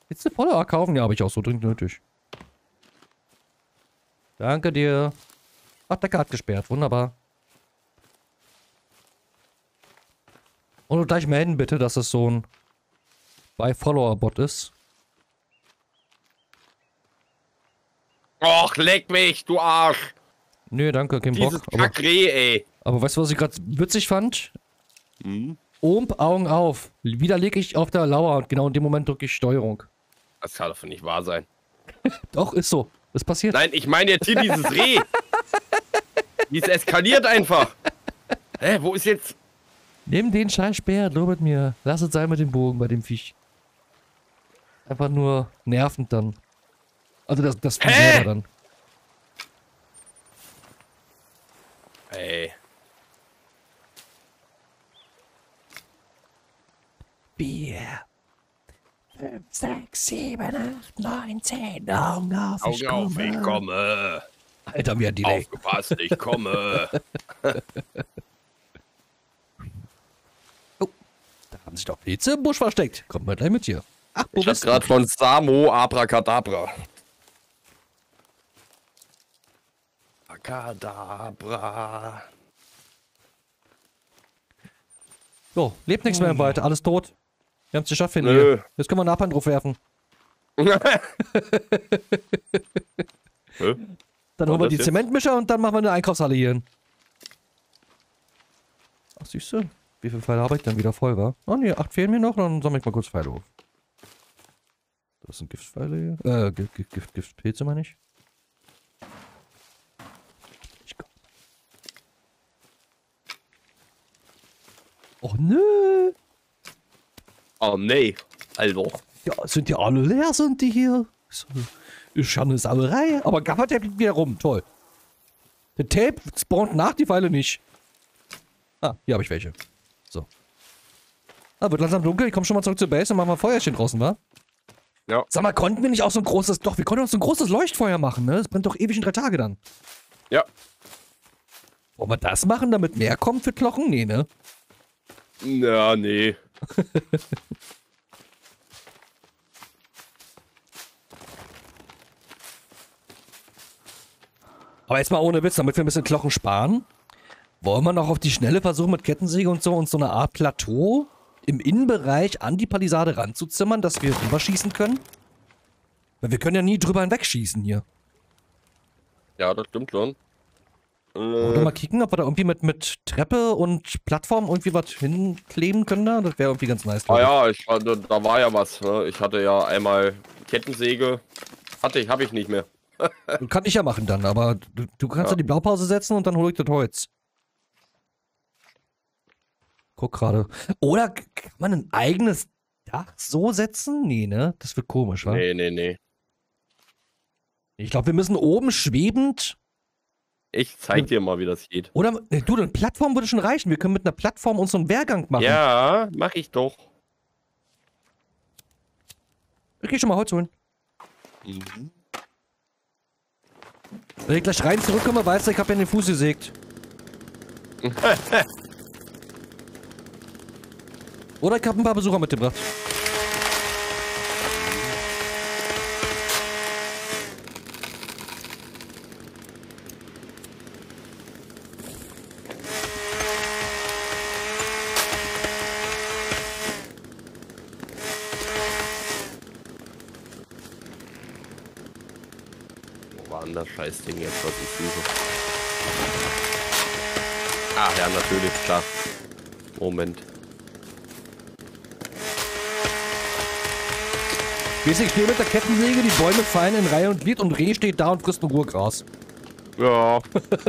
Jetzt eine Follower kaufen? Ja, habe ich auch so dringend nötig. Danke dir. Ach, der hat gesperrt. Wunderbar. Und gleich melden bitte, dass es so ein Buy-Follower-Bot ist. Och, leck mich, du Arsch. Nö, danke, kein Bock. Dieses Kackreh, ey. Aber weißt du, was ich gerade witzig fand? Hm? Omp, Augen auf. Wieder lege ich auf der Lauer und genau in dem Moment drücke ich Steuerung. Das kann doch nicht wahr sein. Doch, ist so. Das passiert. Nein, ich meine jetzt hier dieses Reh. Die ist eskaliert einfach. Hä, wo ist jetzt... Nimm den scheiß Speer, lobet mir. Lass es sein mit dem Bogen bei dem Viech. Einfach nur nervend dann. Also das Vieh selber dann. Ey. 4, 5, 6, 7, 8, 9, 10. Augen auf, Augen auf, ich komme. Alter, mir ein Delay. Aufgepasst, ich komme. Oh, da haben sich doch Pilze im Busch versteckt. Kommt mal gleich mit hier. Ach, wo Ich hab bist du? grad von Samo Abracadabra. Abracadabra. So, lebt nichts mehr im Wald, alles tot. Wir haben es geschafft, Nö. hier. Jetzt können wir Napalm drauf werfen. Dann holen wir die jetzt? Zementmischer und dann machen wir eine Einkaufshalle hier hin. Ach, siehst du? Wie viele Pfeile habe ich dann wieder voll, wa? Oh ne, 8 fehlen mir noch, dann sammle ich mal kurz Pfeile auf. Das sind Giftpfeile hier. Giftpilze meine ich. Och nö. Oh nee, Alter. Ja, sind ja alle leer, sind die hier. Ist schon eine Sauerei. Aber Gaffertape liegt wieder rum. Toll. Der Tape spawnt nach, die Pfeile nicht. Ah, hier habe ich welche. So. Ah, wird langsam dunkel. Ich komme schon mal zurück zur Base und machen wir Feuerchen draußen, wa? Ja. Sag mal, konnten wir nicht auch so ein großes... Doch, wir konnten uns so ein großes Leuchtfeuer machen, ne? Das brennt doch ewig in 3 Tage dann. Ja. Wollen wir das machen, damit mehr kommt für Knochen? Nee, ne? Ja, nee. Aber jetzt mal ohne Witz, damit wir ein bisschen Knochen sparen, wollen wir noch auf die Schnelle versuchen, mit Kettensäge und so eine Art Plateau im Innenbereich an die Palisade ranzuzimmern, dass wir rüberschießen können? Weil wir können ja nie drüber hinwegschießen hier. Ja, das stimmt schon. Oder mal kicken, ob wir da irgendwie mit Treppe und Plattform irgendwie was hinkleben können da? Das wäre irgendwie ganz nice. Ah ja, da war ja was. Ne? Ich hatte ja einmal Kettensäge. Habe ich nicht mehr. Kann ich ja machen dann, aber du kannst ja die Blaupause setzen und dann hol ich das Holz. Guck gerade. Oder kann man ein eigenes Dach so setzen? Nee, ne? Das wird komisch, wa? Nee. Ich glaube, wir müssen oben schwebend... Ich zeig dir mal, wie das geht. Oder, du, eine Plattform würde schon reichen. Wir können mit einer Plattform unseren Wehrgang machen. Ja, mach ich doch. Ich geh schon mal Holz holen. Mhm. Wenn ich gleich rein zurückkomme, weißt du, ich habe ja den Fuß gesägt. Oder ich habe ein paar Besucher mitgebracht. Wo war denn das Scheißding jetzt, was ich suche? Ah, ja, natürlich, klar. Moment. Ich stehe mit der Kettensäge, die Bäume fallen in Reihe und Glied und Reh steht da und frisst nur Gurgras. Ja.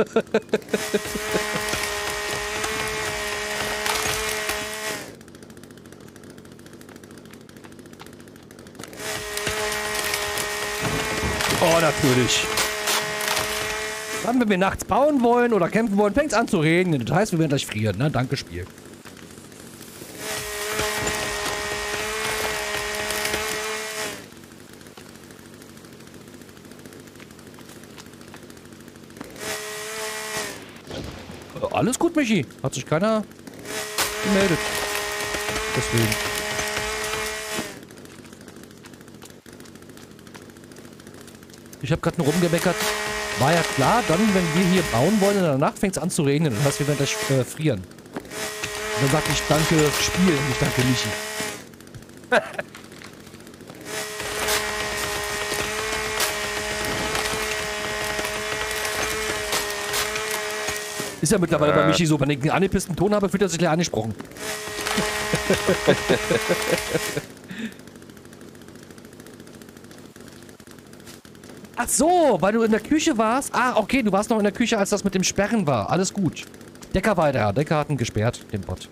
Oh, natürlich. Dann, wenn wir nachts bauen wollen oder kämpfen wollen, fängt es an zu regnen. Das heißt, wir werden gleich frieren. Na, danke, Spiel. Alles gut, Michi. Hat sich keiner gemeldet. Deswegen. Ich habe gerade nur rumgemeckert. War ja klar, dann, wenn wir hier bauen wollen, in der Nacht fängt es an zu regnen. Das heißt, wir werden gleich frieren. Und dann sag ich danke Spiel und ich danke Michi. Ist ja mittlerweile bei Michi so, wenn ich einen angepissten Ton habe, fühlt er sich gleich angesprochen. Ach so, weil du in der Küche warst? Ah, okay, du warst noch in der Küche, als das mit dem Sperren war. Alles gut. Decker weiter. Decker hat ihn gesperrt, den Bot.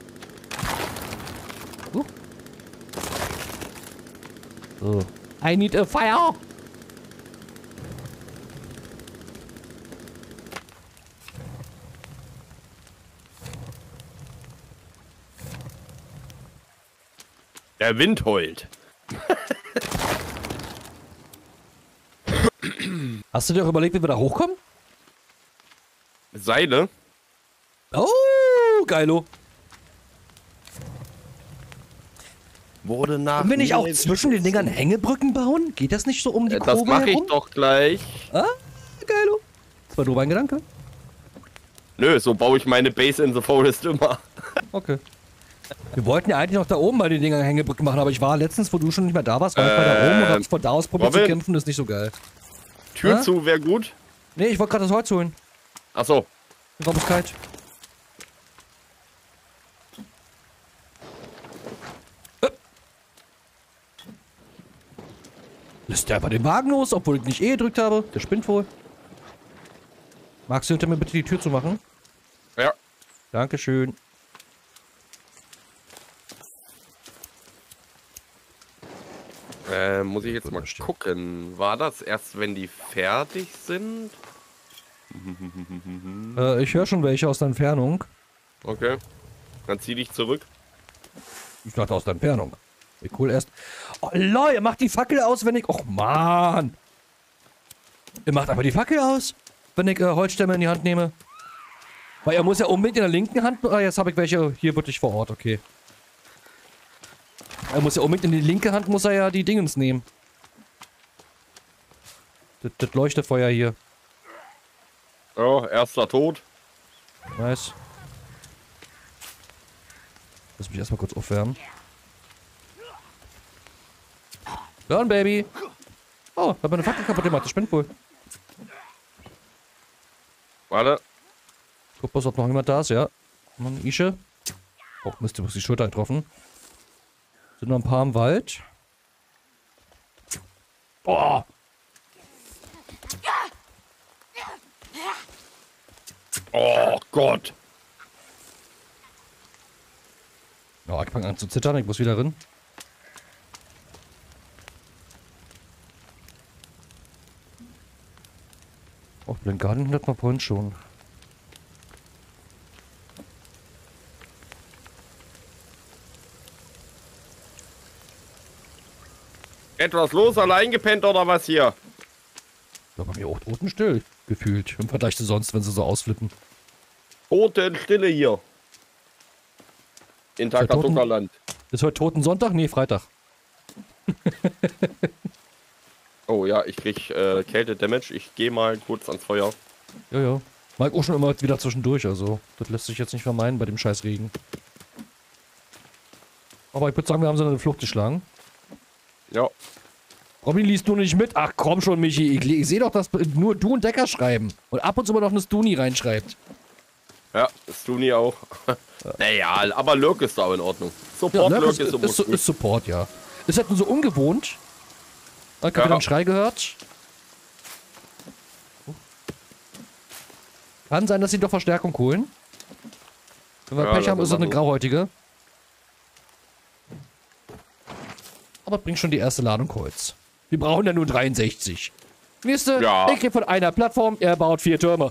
So. I need a fire. Der Wind heult. Hast du dir auch überlegt, wie wir da hochkommen? Seile? Oh, geilo. Wurde nach. Und wenn ich auch zwischen den Dingern Hängebrücken bauen? Geht das nicht so um die Kurve Das mache ich herum? doch gleich. Ah, geilo. Das war nur ein Gedanke. Nö, so baue ich meine Base in the Forest immer. Okay. Wir wollten ja eigentlich noch da oben bei den Dingern Hängebrücken machen, aber ich war letztens, wo du schon nicht mehr da warst, war ich mal da oben und hab's von da aus probiert zu kämpfen, das ist nicht so geil. Tür zu wäre gut. Nee, ich wollte gerade das Holz holen. Achso. Der Raum ist kalt. Lässt der einfach den Wagen los, obwohl ich nicht gedrückt habe. Der spinnt wohl. Magst du hinter mir bitte die Tür zu machen? Ja. Dankeschön. Muss ich jetzt mal gucken. War das erst, wenn die fertig sind? Ich höre schon welche aus der Entfernung. Okay. Dann zieh dich zurück. Ich dachte aus der Entfernung. Wie cool erst. Oh Leute, ihr macht die Fackel aus, wenn ich... Och Mann. Ihr macht aber die Fackel aus, wenn ich Holzstämme in die Hand nehme. Weil er muss ja unbedingt in der linken Hand... Ah, jetzt habe ich welche hier wirklich vor Ort, okay. Er muss ja unbedingt in die linke Hand, muss er ja die Dingens nehmen. Das Leuchtefeuer hier. Ja, erster Tod. Nice. Lass mich erstmal kurz aufwärmen. Burn, Baby! Oh, hab meine Fackel kaputt gemacht, das spinnt wohl. Warte. Guck mal, ob noch jemand da ist, ja. Mann, Ische. Oh, Mist, du hast die Schulter getroffen. Sind noch ein paar im Wald. Oh! Oh Gott. Oh, ich fange an zu zittern, ich muss wieder rein. Oh, Blind Garden hat man vorhin schon. Etwas los, allein gepennt oder was hier? Ja, bei mir auch totenstill gefühlt. Im Vergleich zu sonst, wenn sie so ausflippen. Totenstille hier. In Takatuka-Land. Ist heute Totensonntag? Nee, Freitag. Oh ja, ich krieg Kälte-Damage. Ich gehe mal kurz ans Feuer. Ja, ja. Mag auch schon immer wieder zwischendurch, also. Das lässt sich jetzt nicht vermeiden bei dem scheiß Regen. Aber ich würde sagen, wir haben so eine Flucht geschlagen. Ja. Robin liest nur nicht mit. Ach komm schon, Michi. Ich sehe doch, dass nur du und Decker schreiben. Und ab und zu mal noch eine Stuni reinschreibt. Ja, Stuni auch. Naja, aber Lurk ist da auch in Ordnung. Support Ja, ne, Lurk ist immer gut. ist Support, ja. Ist halt nur so ungewohnt. Ich habe wieder einen Schrei gehört. Kann sein, dass sie doch Verstärkung holen. Wenn wir Ja, Pech haben, ist das es eine ist grauhäutige. Aber bringt schon die erste Ladung Holz. Wir brauchen ja nur 63. Wisst ihr, Ja. ich krieg von einer Plattform, er baut 4 Türme.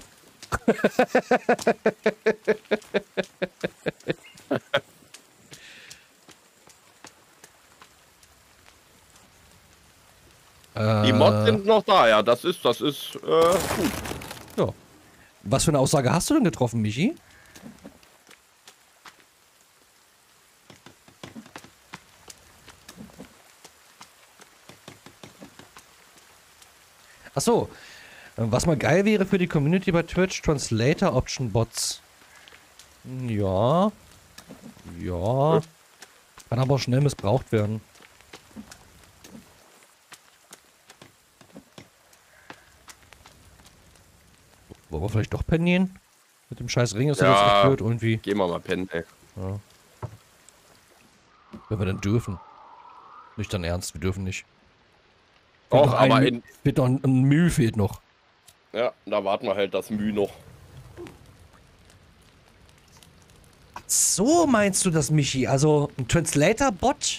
Die Mods sind noch da, ja. Das ist gut. Ja. Was für eine Aussage hast du denn getroffen, Michi? Achso. Was mal geil wäre für die Community bei Twitch, Translator Option Bots. Ja. Ja. Kann aber schnell missbraucht werden. Wollen wir vielleicht doch pennen gehen? Mit dem scheiß Ring ist das jetzt echt blöd irgendwie. Gehen wir mal pennen, ey. Ja. Wenn wir denn dürfen. Nicht dann ernst, wir dürfen nicht. Doch, aber fehlt noch ein Mühe fehlt noch. Ja, da warten wir halt das Mühe noch. So meinst du das, Michi? Also ein Translator-Bot?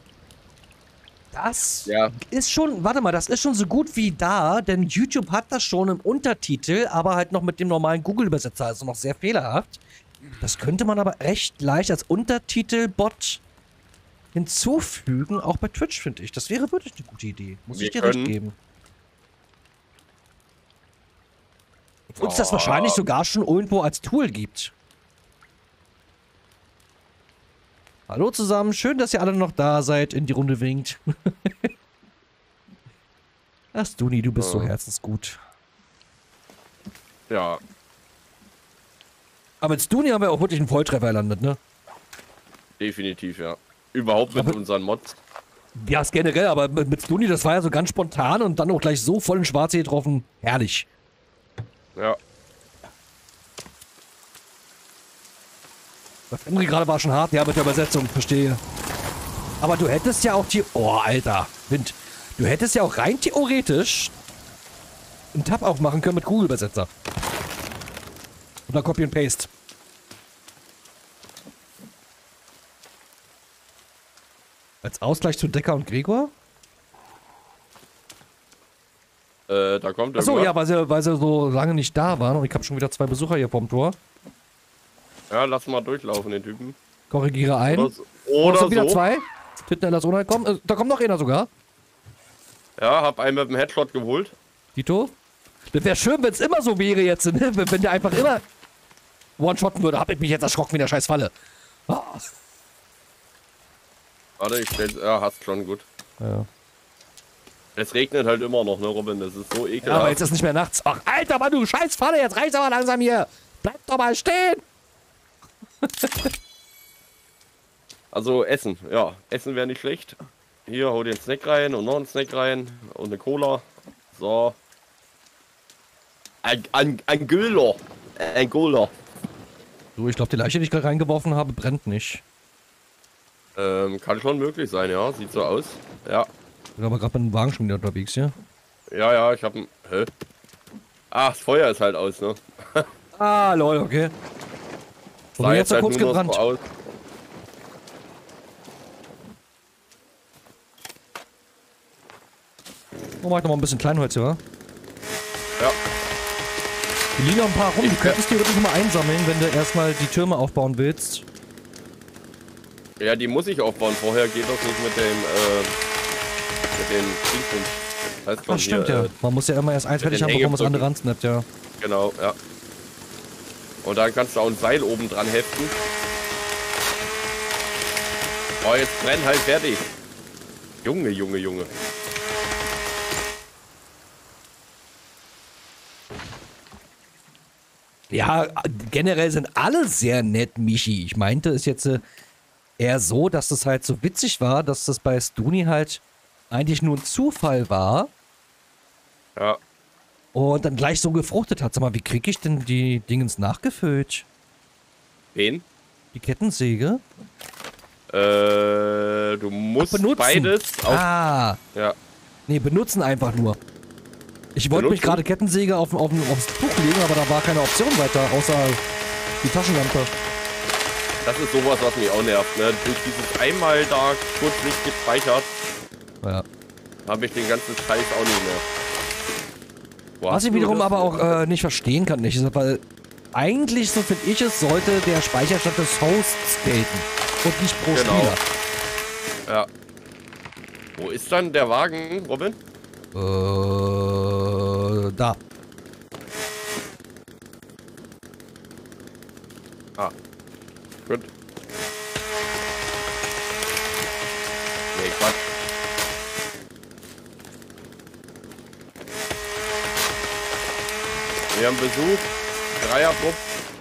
Das ist schon, warte mal, das ist schon so gut wie da, denn YouTube hat das schon im Untertitel, aber halt noch mit dem normalen Google-Übersetzer, also noch sehr fehlerhaft. Das könnte man aber recht leicht als Untertitel-Bot hinzufügen, auch bei Twitch, finde ich. Das wäre wirklich eine gute Idee. Muss ich dir recht geben. Obwohl es das wahrscheinlich sogar schon irgendwo als Tool gibt. Hallo zusammen, schön, dass ihr alle noch da seid, in die Runde winkt. Ach, Stuni, du bist so herzensgut. Ja. Aber mit Stuni haben wir auch wirklich einen Volltreffer erlandet, ne? Definitiv, ja. Überhaupt mit unseren Mods. Ja, ist generell, aber mit Stuni, das war ja so ganz spontan und dann auch gleich so voll in Schwarze getroffen. Herrlich. Ja. Was Henry gerade war schon hart, ja, mit der Übersetzung, verstehe. Aber du hättest ja auch die... Oh, Alter, Wind. Du hättest ja auch rein theoretisch einen Tab aufmachen können mit Google-Übersetzer. Oder Copy and Paste. Als Ausgleich zu Decker und Gregor? Da kommt Achso, ja, weil sie so lange nicht da waren und ich habe schon wieder 2 Besucher hier vorm Tor. Ja, lass mal durchlaufen, den Typen. Korrigiere ein. Oder so. Wieder 2. Fitner ist unheimlich. Da kommt noch einer sogar. Ja, hab einen mit dem Headshot geholt. Dito? Das wäre schön, wenn es immer so wäre jetzt, ne? Wenn der einfach immer one-shotten würde. Hab ich mich jetzt erschrocken wie in der scheiß Falle. Oh. Warte, ich stell's. Ja, hast schon, gut. Ja. Es regnet halt immer noch, ne, Robin? Das ist so ekelhaft. Ja, aber jetzt ist nicht mehr nachts. Ach, Alter, Mann, du scheiß Falle, jetzt reicht's aber langsam hier. Bleib doch mal stehen. Also Essen, ja. Essen wäre nicht schlecht. Hier, hol dir einen Snack rein und noch einen Snack rein und eine Cola. So. Ein Güller. Ein Gola. Du, ich glaube, die Leiche, die ich gerade reingeworfen habe, brennt nicht. Kann schon möglich sein, ja. Sieht so aus. Ja. Ich bin aber gerade mit dem Wagen schon wieder unterwegs hier. Ja, ja, ich hab ein... Hä? Ach, das Feuer ist halt aus, ne? Ah, lol, okay. Und jetzt halt kurz nur noch gebrannt. so aus. Oh, mach ich noch mal ein bisschen Kleinholz hier, wa? Ja. Die liegen noch ein paar rum. Du könntest die wirklich mal einsammeln, wenn du erstmal die Türme aufbauen willst. Ja, die muss ich aufbauen. Vorher geht das nicht mit dem Dingpunkt. Heißt Ach, stimmt ja. Man muss ja immer erst eins fertig haben, bevor man das andere ransnappt, ja. Genau, ja. Und dann kannst du auch ein Seil oben dran heften. Oh, jetzt brennt halt fertig. Junge, Junge, Junge. Ja, generell sind alle sehr nett, Michi. Ich meinte es jetzt eher so, dass das halt so witzig war, dass das bei Stuni halt eigentlich nur ein Zufall war. Ja. Und dann gleich so gefruchtet hat. Sag mal, wie kriege ich denn die Dingens nachgefüllt? Wen? Die Kettensäge? Du musst beides auf... Ah. Ja. Nee, benutzen einfach nur. Ich wollte mich gerade Kettensäge aufs Tuch legen, aber da war keine Option weiter, außer die Taschenlampe. Das ist sowas, was mich auch nervt, ne? Durch dieses einmal da kurz nicht gespeichert, Ja. habe ich den ganzen Scheiß auch nicht mehr. Was ich wiederum aber auch nicht verstehen kann, nicht, ist, weil eigentlich, so finde ich es, sollte der Speicherstand des Hosts gelten und nicht pro Spieler. Ja. Wo ist dann der Wagen, Robin? Da. Ah. Gut. Nee, Quatsch. Wir haben Besuch. Dreiertrupp.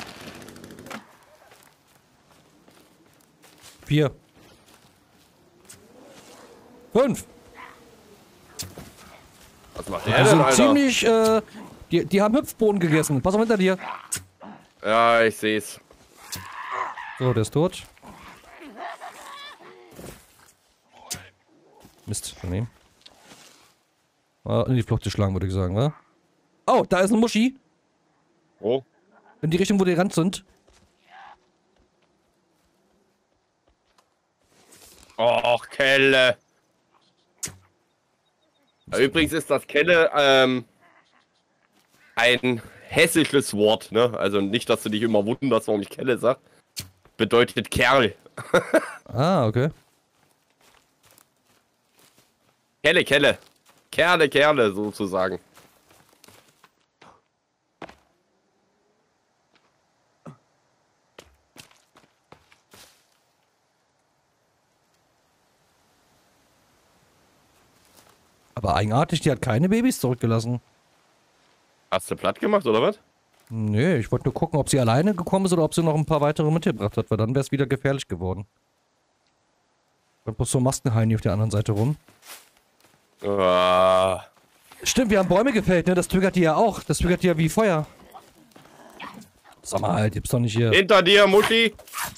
4. 5. Was macht Die der denn, sind Alter? ziemlich, die haben Hüpfboden gegessen. Pass auf hinter dir. Ja, ich seh's. So, der ist tot. Mist, daneben. In die Flucht geschlagen, würde ich sagen, wa? Oh, da ist ein Muschi. Oh. In die Richtung, wo die gerannt sind. Och, Kelle. Übrigens ist das Kelle ein hessisches Wort, ne? Also nicht, dass du dich immer wunderst, warum ich Kelle sag. Bedeutet Kerl. Ah, okay. Kelle, Kelle. Kerle, Kerle, sozusagen. Aber eigenartig, die hat keine Babys zurückgelassen. Hast du platt gemacht, oder was? Nee, ich wollte nur gucken, ob sie alleine gekommen ist oder ob sie noch ein paar weitere mitgebracht hat, weil dann wäre es wieder gefährlich geworden. Und bloß so Maskenheini auf der anderen Seite rum. Ah. Stimmt, wir haben Bäume gefällt, ne? Das triggert die ja auch. Das triggert die ja wie Feuer. Sag mal halt, gibt's doch nicht hier. Hinter dir, Mutti.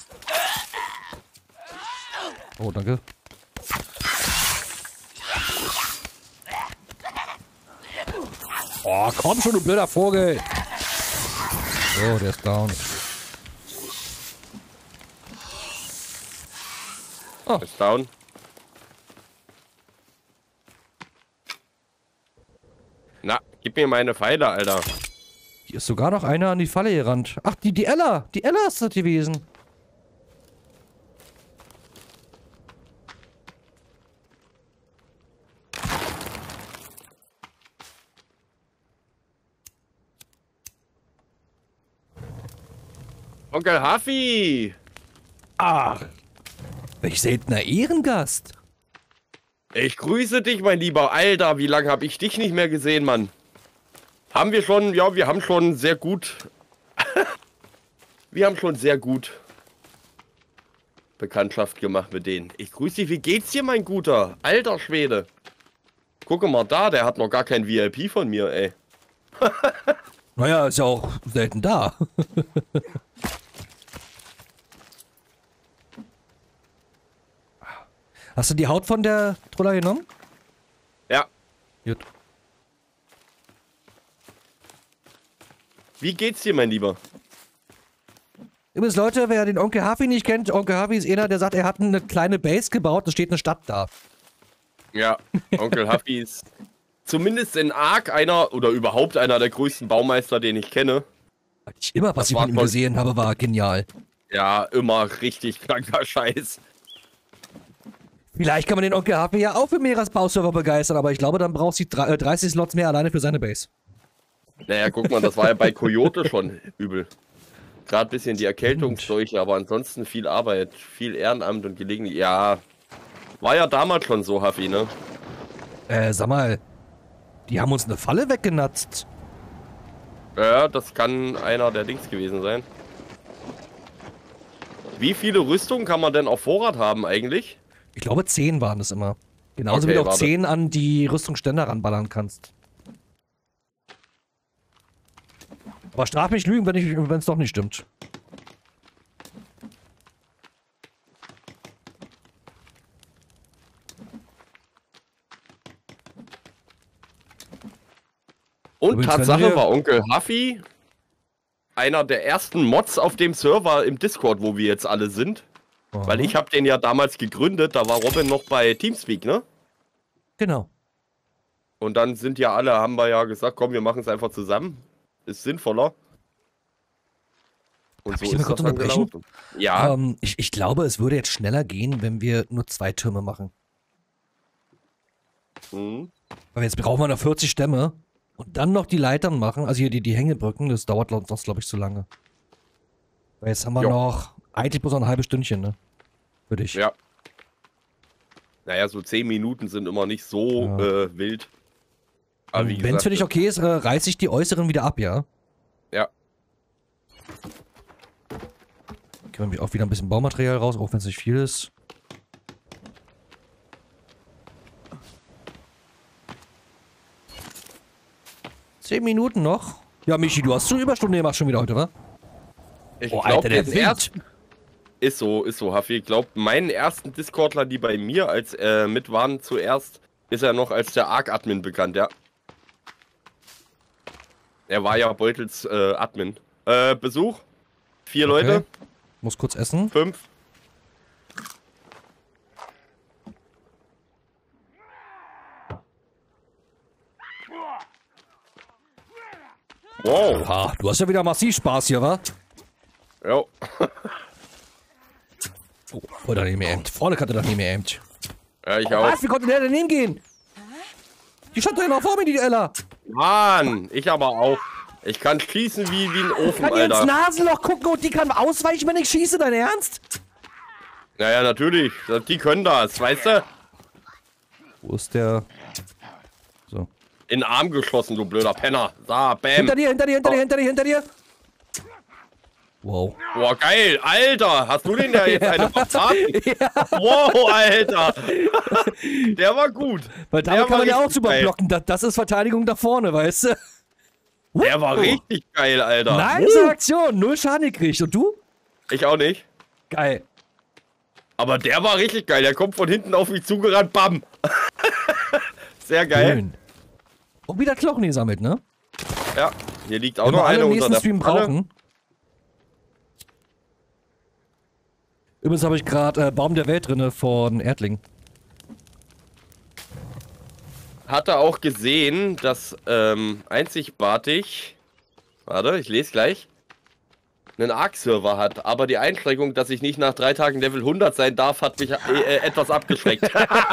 Oh, danke. Oh, komm schon, du blöder Vogel. So, der ist down. Oh. Ist down. Na, gib mir meine Pfeile, Alter. Hier ist sogar noch einer an die Falle gerannt. Ach, die Ella. Die Ella ist das gewesen. Onkel Haffi. Ach, welch seltener Ehrengast. Ich grüße dich, mein Lieber. Alter, wie lange habe ich dich nicht mehr gesehen, Mann? Haben wir schon, ja, wir haben schon sehr gut. Wir haben schon sehr gut Bekanntschaft gemacht mit denen. Ich grüße dich, wie geht's dir, mein Guter? Alter Schwede. Gucke mal da, der hat noch gar kein VIP von mir, ey. Naja, ist ja auch selten da. Hast du die Haut von der Troller genommen? Ja. Gut. Wie geht's dir, mein Lieber? Übrigens, Leute, wer den Onkel Haffi nicht kennt, Onkel Haffi ist einer, der sagt, er hat eine kleine Base gebaut, da steht eine Stadt da. Ja, Onkel Haffi ist zumindest in Ark einer oder überhaupt einer der größten Baumeister, den ich kenne. Immer, was ich von ihm gesehen habe, war genial. Ja, immer richtig kranker Scheiß. Vielleicht kann man den Onkel Haffi ja auch für Meeresbauserver begeistern, aber ich glaube, dann braucht sie 30 Slots mehr alleine für seine Base. Naja, guck mal, das war ja bei Coyote schon übel. Gerade ein bisschen die Erkältungsseuche, aber ansonsten viel Arbeit, viel Ehrenamt und gelegentlich. Ja, war ja damals schon so, Haffi, ne? Sag mal, die haben uns eine Falle weggenatzt. Ja, das kann einer der Dings gewesen sein. Wie viele Rüstungen kann man denn auf Vorrat haben eigentlich? Ich glaube 10 waren es immer. Genauso Okay, wie du auch warte. 10 an die Rüstungsstände ranballern kannst. Aber straf mich lügen, wenn es doch nicht stimmt. Und Übrigens, wenn Tatsache wir- war Onkel Haffi einer der ersten Mods auf dem Server im Discord, wo wir jetzt alle sind. Weil ich habe den ja damals gegründet, da war Robin noch bei Teamspeak, ne? Genau. Und dann sind ja alle, haben wir ja gesagt, komm, wir machen es einfach zusammen. Ist sinnvoller. Und Darf so ich ist mal kurz das dann unterbrechen? gelaufen. Ja, Ich glaube, es würde jetzt schneller gehen, wenn wir nur 2 Türme machen. Weil jetzt brauchen wir noch 40 Stämme. Und dann noch die Leitern machen, also hier die Hängebrücken, das dauert sonst, glaube ich, zu lange. Weil jetzt haben wir Jo. noch eigentlich bloß noch ein halbes Stündchen, ne? Für dich. Ja. Naja, so 10 Minuten sind immer nicht so Ja. wild. Aber wie Wenn es für dich gesagt, okay ist, reiße ich die äußeren wieder ab, ja? Kriegen wir auch wieder ein bisschen Baumaterial raus, auch wenn es nicht viel ist. Zehn Minuten noch. Ja, Michi, du hast schon Überstunden gemacht schon wieder heute, wa? Ich Oh, glaube, Alter, der jetzt Wind. erst. Ist so, Haffi. Ich glaube, meinen ersten Discordler, die bei mir als mit waren zuerst, ist er noch als der Arc-Admin bekannt, ja. Er war ja Beutels Admin. Besuch? 4 Okay. Leute? Muss kurz essen. 5? Wow. Ah, du hast ja wieder massiv Spaß hier, wa? Jo. Oh, oder nicht mehr aimt. Vorne kann er doch nicht mehr aimt. Ja, ich auch. Was? Wie konnte der denn hingehen? Die stand doch noch vor mir, die Ella. Mann, ich aber auch. Ich kann schießen wie ein Ofen, Kann die ins Alter. Nasenloch gucken und die kann ausweichen, wenn ich schieße, dein Ernst? Naja, natürlich. Die können das, weißt du? Wo ist der? So. In den Arm geschossen, du blöder Penner. Da, bam. Hinter dir, hinter dir, hinter dir, hinter dir, hinter dir. Wow. Boah, geil. Alter, hast du den da jetzt eine verbraten? Wow, Alter. Der war gut. Weil damit kann man ja auch richtig super geil. blocken. Das ist Verteidigung da vorne, weißt du? Der war richtig geil, Alter. Nice Aktion. 0 Schaden gekriegt. Und du? Ich auch nicht. Geil. Aber der war richtig geil. Der kommt von hinten auf mich zugerannt. Bam. Sehr geil. Schön. Und wieder Knochen gesammelt, ne? Ja, hier liegt auch Wenn wir noch alle eine im unter nächsten der Stream Pfanne. brauchen. Übrigens habe ich gerade Baum der Welt drinne von Erdling. Hatte auch gesehen, dass einzigartig, warte, ich lese gleich, einen Arc-Server hat. Aber die Einschränkung, dass ich nicht nach 3 Tagen Level 100 sein darf, hat mich etwas abgeschreckt.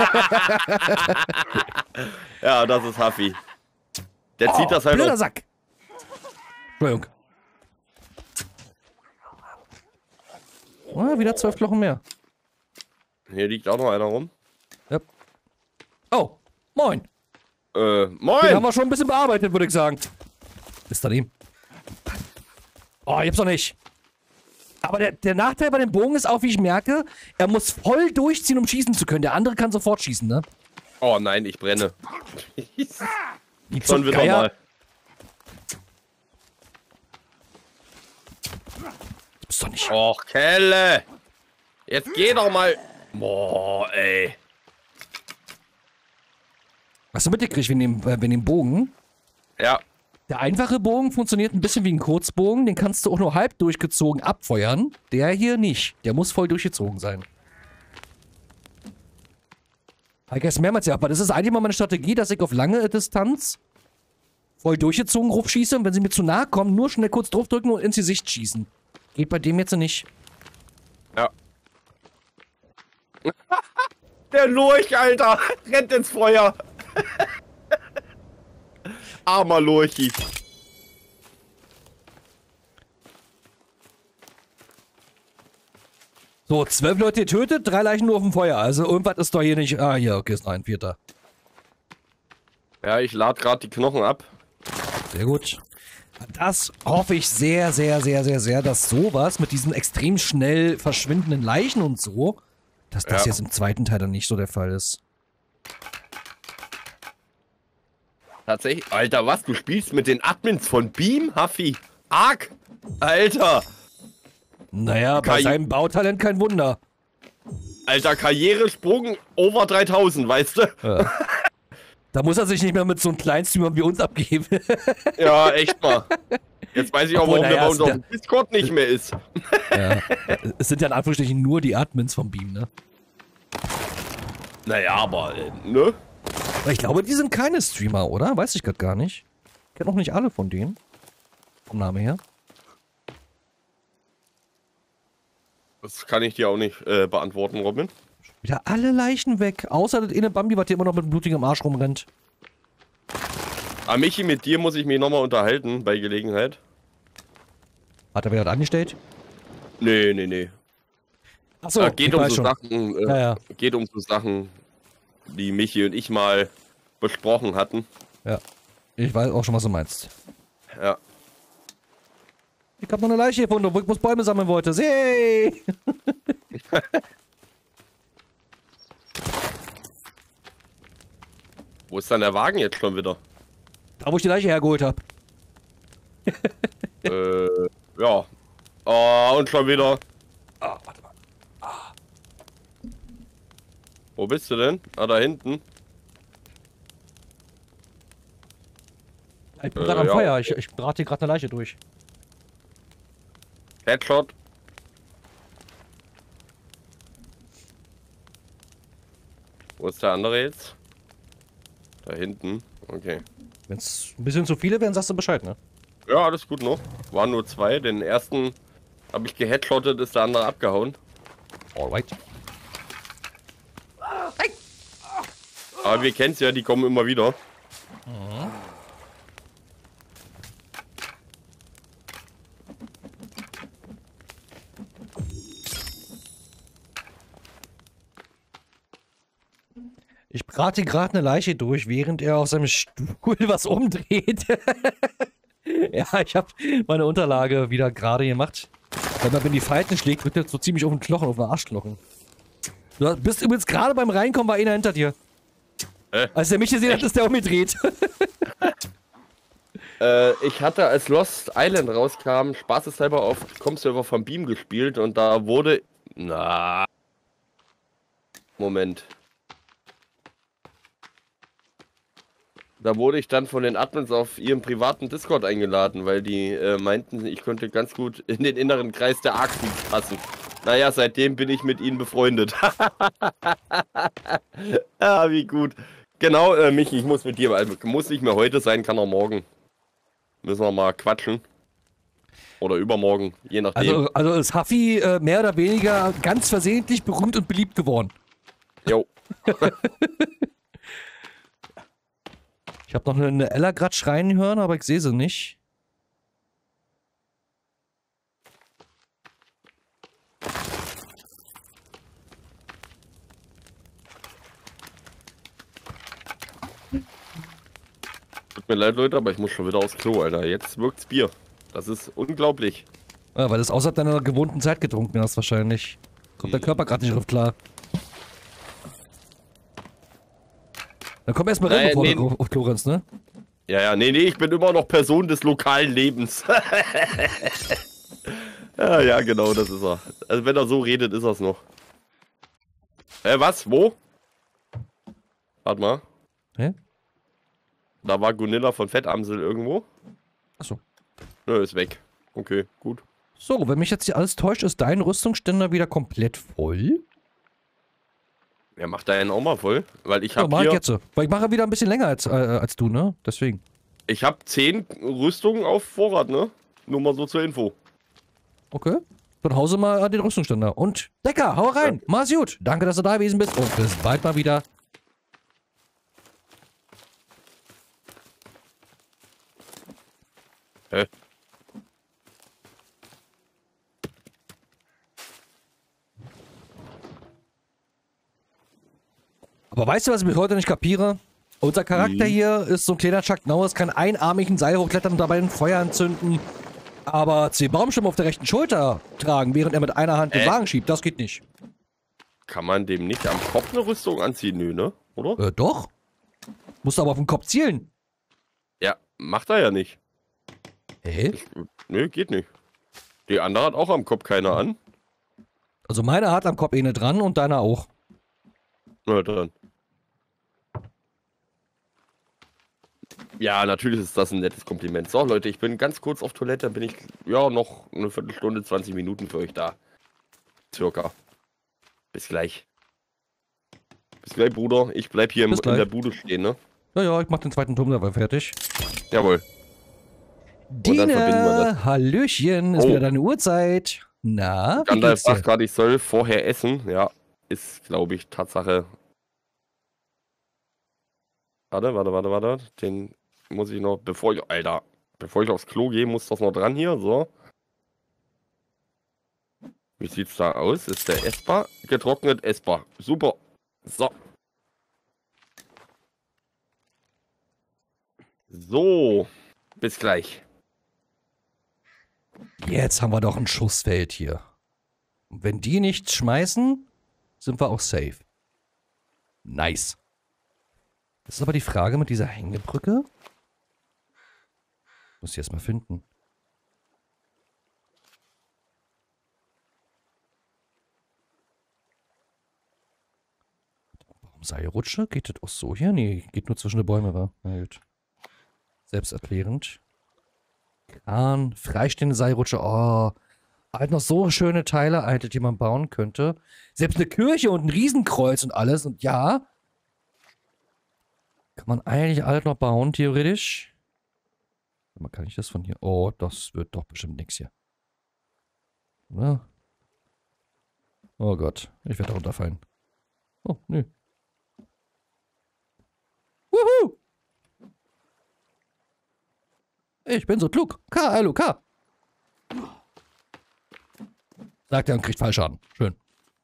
Ja, das ist Haffi. Der zieht das halt blöder auf. Sack. Entschuldigung. Oh, wieder 12 Knochen mehr. Hier liegt auch noch einer rum. Yep. Oh, moin. Den Moin! haben wir schon ein bisschen bearbeitet, würde ich sagen. Ist daneben. Oh, ich hab's noch nicht. Aber der Nachteil bei dem Bogen ist auch, wie ich merke, er muss voll durchziehen, um schießen zu können. Der andere kann sofort schießen, ne? Oh nein, ich brenne. Die Schon wieder Zuckgeier. mal. Gibt's doch nicht. Och, Kelle! Jetzt geh doch mal. Boah, ey. Hast du mitgekriegt, wenn dem Bogen? Ja. Der einfache Bogen funktioniert ein bisschen wie ein Kurzbogen. Den kannst du auch nur halb durchgezogen abfeuern. Der hier nicht. Der muss voll durchgezogen sein. Ich weiß mehrmals ja, aber das ist eigentlich mal meine Strategie, dass ich auf lange Distanz voll durchgezogen schieße und wenn sie mir zu nahe kommen, nur schnell kurz draufdrücken und ins Gesicht schießen. Geht bei dem jetzt nicht. Ja. Der Lurch, Alter! Rennt ins Feuer! Armer Lurchi. So, 12 Leute getötet, 3 Leichen nur auf dem Feuer. Also irgendwas ist doch hier nicht... Ah, hier, okay, ist noch ein 4. Ja, ich lade gerade die Knochen ab. Sehr gut. Das hoffe ich sehr, sehr, sehr, sehr, sehr, dass sowas mit diesen extrem schnell verschwindenden Leichen und so, dass das Ja. jetzt im zweiten Teil dann nicht so der Fall ist. Tatsächlich. Alter, was? Du spielst mit den Admins von Beam, Haffi? Arc? Alter! Naja, bei Kai- seinem Bautalent kein Wunder. Alter, Karrieresprung over 3000, weißt du? Da muss er sich nicht mehr mit so einem Kleinstreamer wie uns abgeben. Ja, echt mal. Jetzt weiß ich auch, Obwohl, warum der naja, bei uns auf dem Discord nicht mehr ist. Ja. Es sind ja in Anführungsstrichen nur die Admins vom Beam, ne? Naja, aber, ne? Aber ich glaube, die sind keine Streamer, oder? Weiß ich gerade gar nicht. Ich kenne auch nicht alle von denen. Vom Namen her. Das kann ich dir auch nicht beantworten, Robin. Wieder alle Leichen weg. Außer das eine Bambi, was hier immer noch mit blutigem Arsch rumrennt. Ah, Michi, mit dir muss ich mich nochmal unterhalten, bei Gelegenheit. Hat er wieder das angestellt? Nee, nee, nee. Achso, Geht um so Sachen, Ja. geht um so Sachen, die Michi und ich mal besprochen hatten. Ja. Ich weiß auch schon, was du meinst. Ja. Ich habe noch eine Leiche gefunden, wo ich Bäume sammeln wollte. Yay! Wo ist dann der Wagen jetzt schon wieder? Da, wo ich die Leiche hergeholt habe. Ja. Oh, und schon wieder. Ah, warte mal. Wo bist du denn? Ah, da hinten. Ich bin gerade am ja. Feuer. Ich brate hier gerade eine Leiche durch. Headshot. Wo ist der andere jetzt? Da hinten. Okay. Wenn es ein bisschen zu viele werden, sagst du Bescheid, ne? Ja, alles gut noch. Waren nur zwei. Den ersten habe ich geheadshottet, ist der andere abgehauen. Alright. Aber wir kennen es ja, die kommen immer wieder. Ich brate gerade eine Leiche durch, während er auf seinem Stuhl was umdreht. Ja, ich habe meine Unterlage wieder gerade gemacht. Weil man, wenn die Falten schlägt, wird er so ziemlich auf den Knochen, auf den Arschknochen. Du bist übrigens gerade beim Reinkommen, war einer hinter dir. Als der mich gesehen hat, ist der umgedreht. Ich hatte, als Lost Island rauskam, spaßeshalber auf Com-Server von Beam gespielt und da wurde... Na... Moment. Da wurde ich dann von den Admins auf ihrem privaten Discord eingeladen, weil die meinten, ich könnte ganz gut in den inneren Kreis der Arc-Teams passen. Naja, seitdem bin ich mit ihnen befreundet. Ah, wie gut. Genau, Michi, ich muss mit dir, also, muss nicht mehr heute sein, kann auch morgen. Müssen wir mal quatschen. Oder übermorgen, je nachdem. Also ist Huffy mehr oder weniger ganz versehentlich berühmt und beliebt geworden. Jo. Ich habe noch eine Ella gerade schreien hören, aber ich sehe sie nicht. Tut mir leid, Leute, aber ich muss schon wieder aufs Klo, Alter. Jetzt wirkt's Bier. Das ist unglaublich. Ja, weil du es außerhalb deiner gewohnten Zeit getrunken hast wahrscheinlich. Kommt der Körper gerade nicht drauf klar. Dann komm erst mal rein, bevor du auf Klo rennst, ne? Ja, nee, ich bin immer noch Person des lokalen Lebens. Ja, genau, das ist er. Also wenn er so redet, ist er's noch. Was? Wo? Warte mal. Hä? Da war Gunilla von Fettamsel irgendwo. Achso. Nö, ist weg. Okay, gut. So, wenn mich jetzt hier alles täuscht, ist dein Rüstungsständer wieder komplett voll? Ja, macht da einen auch mal voll. Weil ich habe mach ich hier... jetzt. Weil ich mache wieder ein bisschen länger als du, ne? Deswegen. Ich habe 10 Rüstungen auf Vorrat, ne? Nur mal so zur Info. Okay. Dann hause mal den Rüstungsständer. Und Decker, hau rein. Ja. Mach's gut. Danke, dass du da gewesen bist. Und bis bald mal wieder. Hä? Aber weißt du, was ich heute nicht kapiere? Unser Charakter hier ist so ein kleiner Chuck Norris, kann einarmig ein Seil hochklettern und dabei ein Feuer anzünden. Aber 10 Baumstämme auf der rechten Schulter tragen, während er mit einer Hand den Wagen schiebt, das geht nicht. Kann man dem nicht am Kopf eine Rüstung anziehen? Nö, ne? Oder? Doch. Musst aber auf den Kopf zielen. Ja, macht er ja nicht. Hä? Nö, geht nicht. Die andere hat auch am Kopf keiner an. Also meine hat am Kopf eine dran und deiner auch. Na dann. Ja, natürlich ist das ein nettes Kompliment. So, Leute, ich bin ganz kurz auf Toilette, dann bin ich, ja, noch eine Viertelstunde, 20 Minuten für euch da. Circa. Bis gleich. Bis gleich, Bruder. Ich bleib hier in der Bude stehen, ne? Ja, ich mach den zweiten Turm dabei fertig. Jawohl. Dine, Hallöchen, ist wieder deine Uhrzeit. Na, Gandalf sagt gerade, ich soll vorher essen. Ja, ist, glaube ich, Tatsache. Warte. Den muss ich noch, bevor ich aufs Klo gehe, muss das noch dran hier. So. Wie sieht's da aus? Ist der essbar? Getrocknet essbar. Super. So. So. Bis gleich. Jetzt haben wir doch ein Schussfeld hier. Und wenn die nicht schmeißen, sind wir auch safe. Nice. Das ist aber die Frage mit dieser Hängebrücke. Muss ich erst mal finden. Warum Seilrutsche? Geht das auch so hier? Nee, geht nur zwischen den Bäumen, wa? Na gut. Selbsterklärend. Kran, freistehende Seilrutsche. Oh, halt noch so schöne Teile, Alter, die man bauen könnte. Selbst eine Kirche und ein Riesenkreuz und alles. Und ja, kann man eigentlich alles noch bauen, theoretisch. Kann ich das von hier? Oh, das wird doch bestimmt nichts hier. Oder? Oh Gott, ich werde da runterfallen. Oh, nö. Wuhu! Ich bin so klug. K, hallo, K. Sagt er und kriegt Fallschaden. Schön.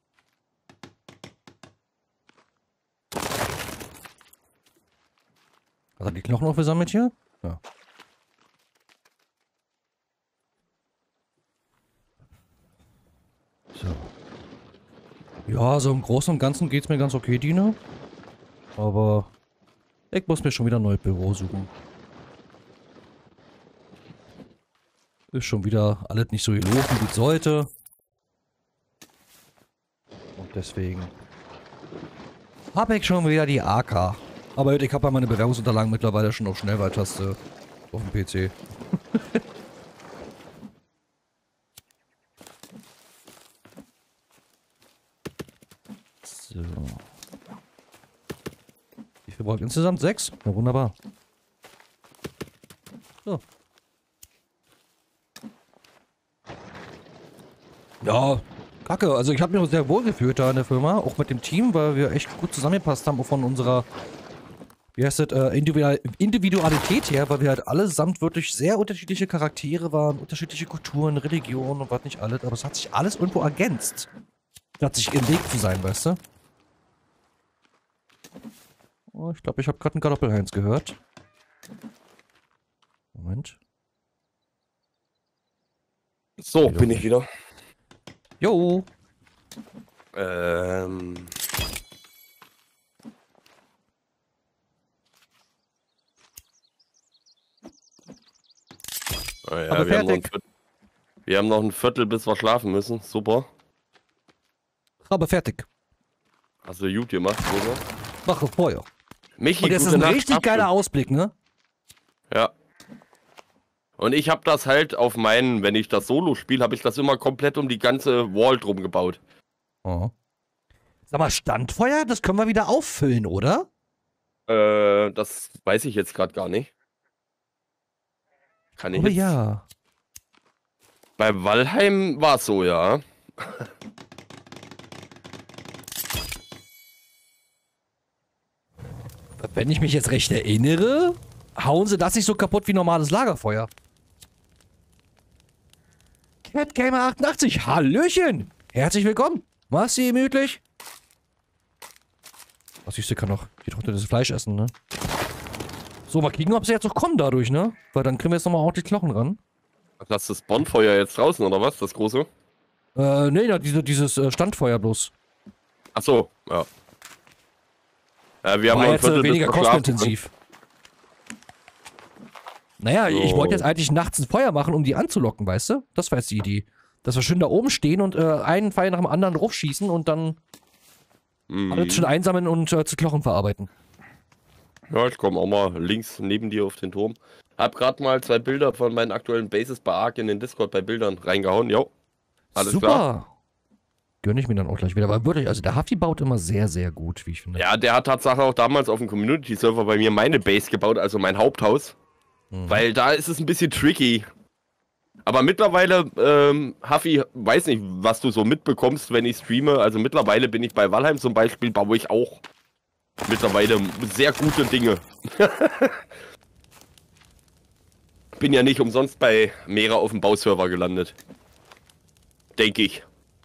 Was hat die Knochen noch gesammelt hier? Ja. So. Ja, so im Großen und Ganzen geht's mir ganz okay, Dino. Aber ich muss mir schon wieder ein neues Büro suchen. Ist schon wieder alles nicht so gelaufen, wie es sollte. Und deswegen habe ich schon wieder die AK. Aber ich habe ja meine Bewerbungsunterlagen mittlerweile schon auf Schnellwahltaste auf dem PC. So. Wie viel brauche ich insgesamt? 6? Ja, wunderbar. So. Ja, kacke. Also ich habe mich sehr wohl gefühlt da in der Firma, auch mit dem Team, weil wir echt gut zusammengepasst haben, auch von unserer, wie heißt das, Individualität her, weil wir halt allesamt wirklich sehr unterschiedliche Charaktere waren, unterschiedliche Kulturen, Religionen und was nicht alles, aber es hat sich alles irgendwo ergänzt. Statt sich im Weg zu sein, weißt du? Oh, ich glaube, ich habe gerade einen Galoppelheinz gehört. Moment. So, bin ich wieder. Jo. Ja, Aber wir haben noch ein Viertel, bis wir schlafen müssen. Super. Aber fertig. Hast du gut gemacht, Bruder? Mach Feuer. Michi, Und das ist ein richtig geiler Ausblick, ne? Ja. Und ich habe das halt auf meinen, wenn ich das Solo spiele, habe ich das immer komplett um die ganze Wall drum gebaut. Oh. Sag mal, Standfeuer, das können wir wieder auffüllen, oder? Das weiß ich jetzt gerade gar nicht. Kann ich Aber jetzt... ja. Bei Valheim war es so, ja. Wenn ich mich jetzt recht erinnere, hauen sie das nicht so kaputt wie normales Lagerfeuer. CatGamer88, Hallöchen! Herzlich willkommen. Mach's dir gemütlich. Was siehst du, kann noch hier drunter das Fleisch essen, ne? So, mal kicken, ob sie jetzt noch kommen dadurch, ne? Weil dann kriegen wir jetzt nochmal ordentlich Knochen ran. Hast du das Bonfeuer jetzt draußen, oder was? Das große? Nee, ja, dieses Standfeuer bloß. Ach so, ja. Wir haben War noch ein jetzt Viertel, bis weniger wir schlafen können. kostenintensiv. Naja, ich wollte jetzt eigentlich nachts ein Feuer machen, um die anzulocken, weißt du? Das war jetzt die Idee. Dass wir schön da oben stehen und einen Pfeil nach dem anderen draufschießen und dann alles schön einsammeln und zu Knochen verarbeiten. Ja, ich komme auch mal links neben dir auf den Turm. Hab gerade mal 2 Bilder von meinen aktuellen Bases bei Ark in den Discord bei Bildern reingehauen. Jo, alles Super. klar. Gönne ich mir dann auch gleich wieder. Aber wirklich, also der Huffy baut immer sehr, sehr gut, wie ich finde. Ja, der hat Tatsache auch damals auf dem Community-Server bei mir meine Base gebaut, also mein Haupthaus. Weil da ist es ein bisschen tricky. Aber mittlerweile, Huffy, weiß nicht, was du so mitbekommst, wenn ich streame. Also mittlerweile bin ich bei Valheim zum Beispiel, baue ich auch mittlerweile sehr gute Dinge. Bin ja nicht umsonst bei Mera auf dem Bauserver gelandet. Denke ich.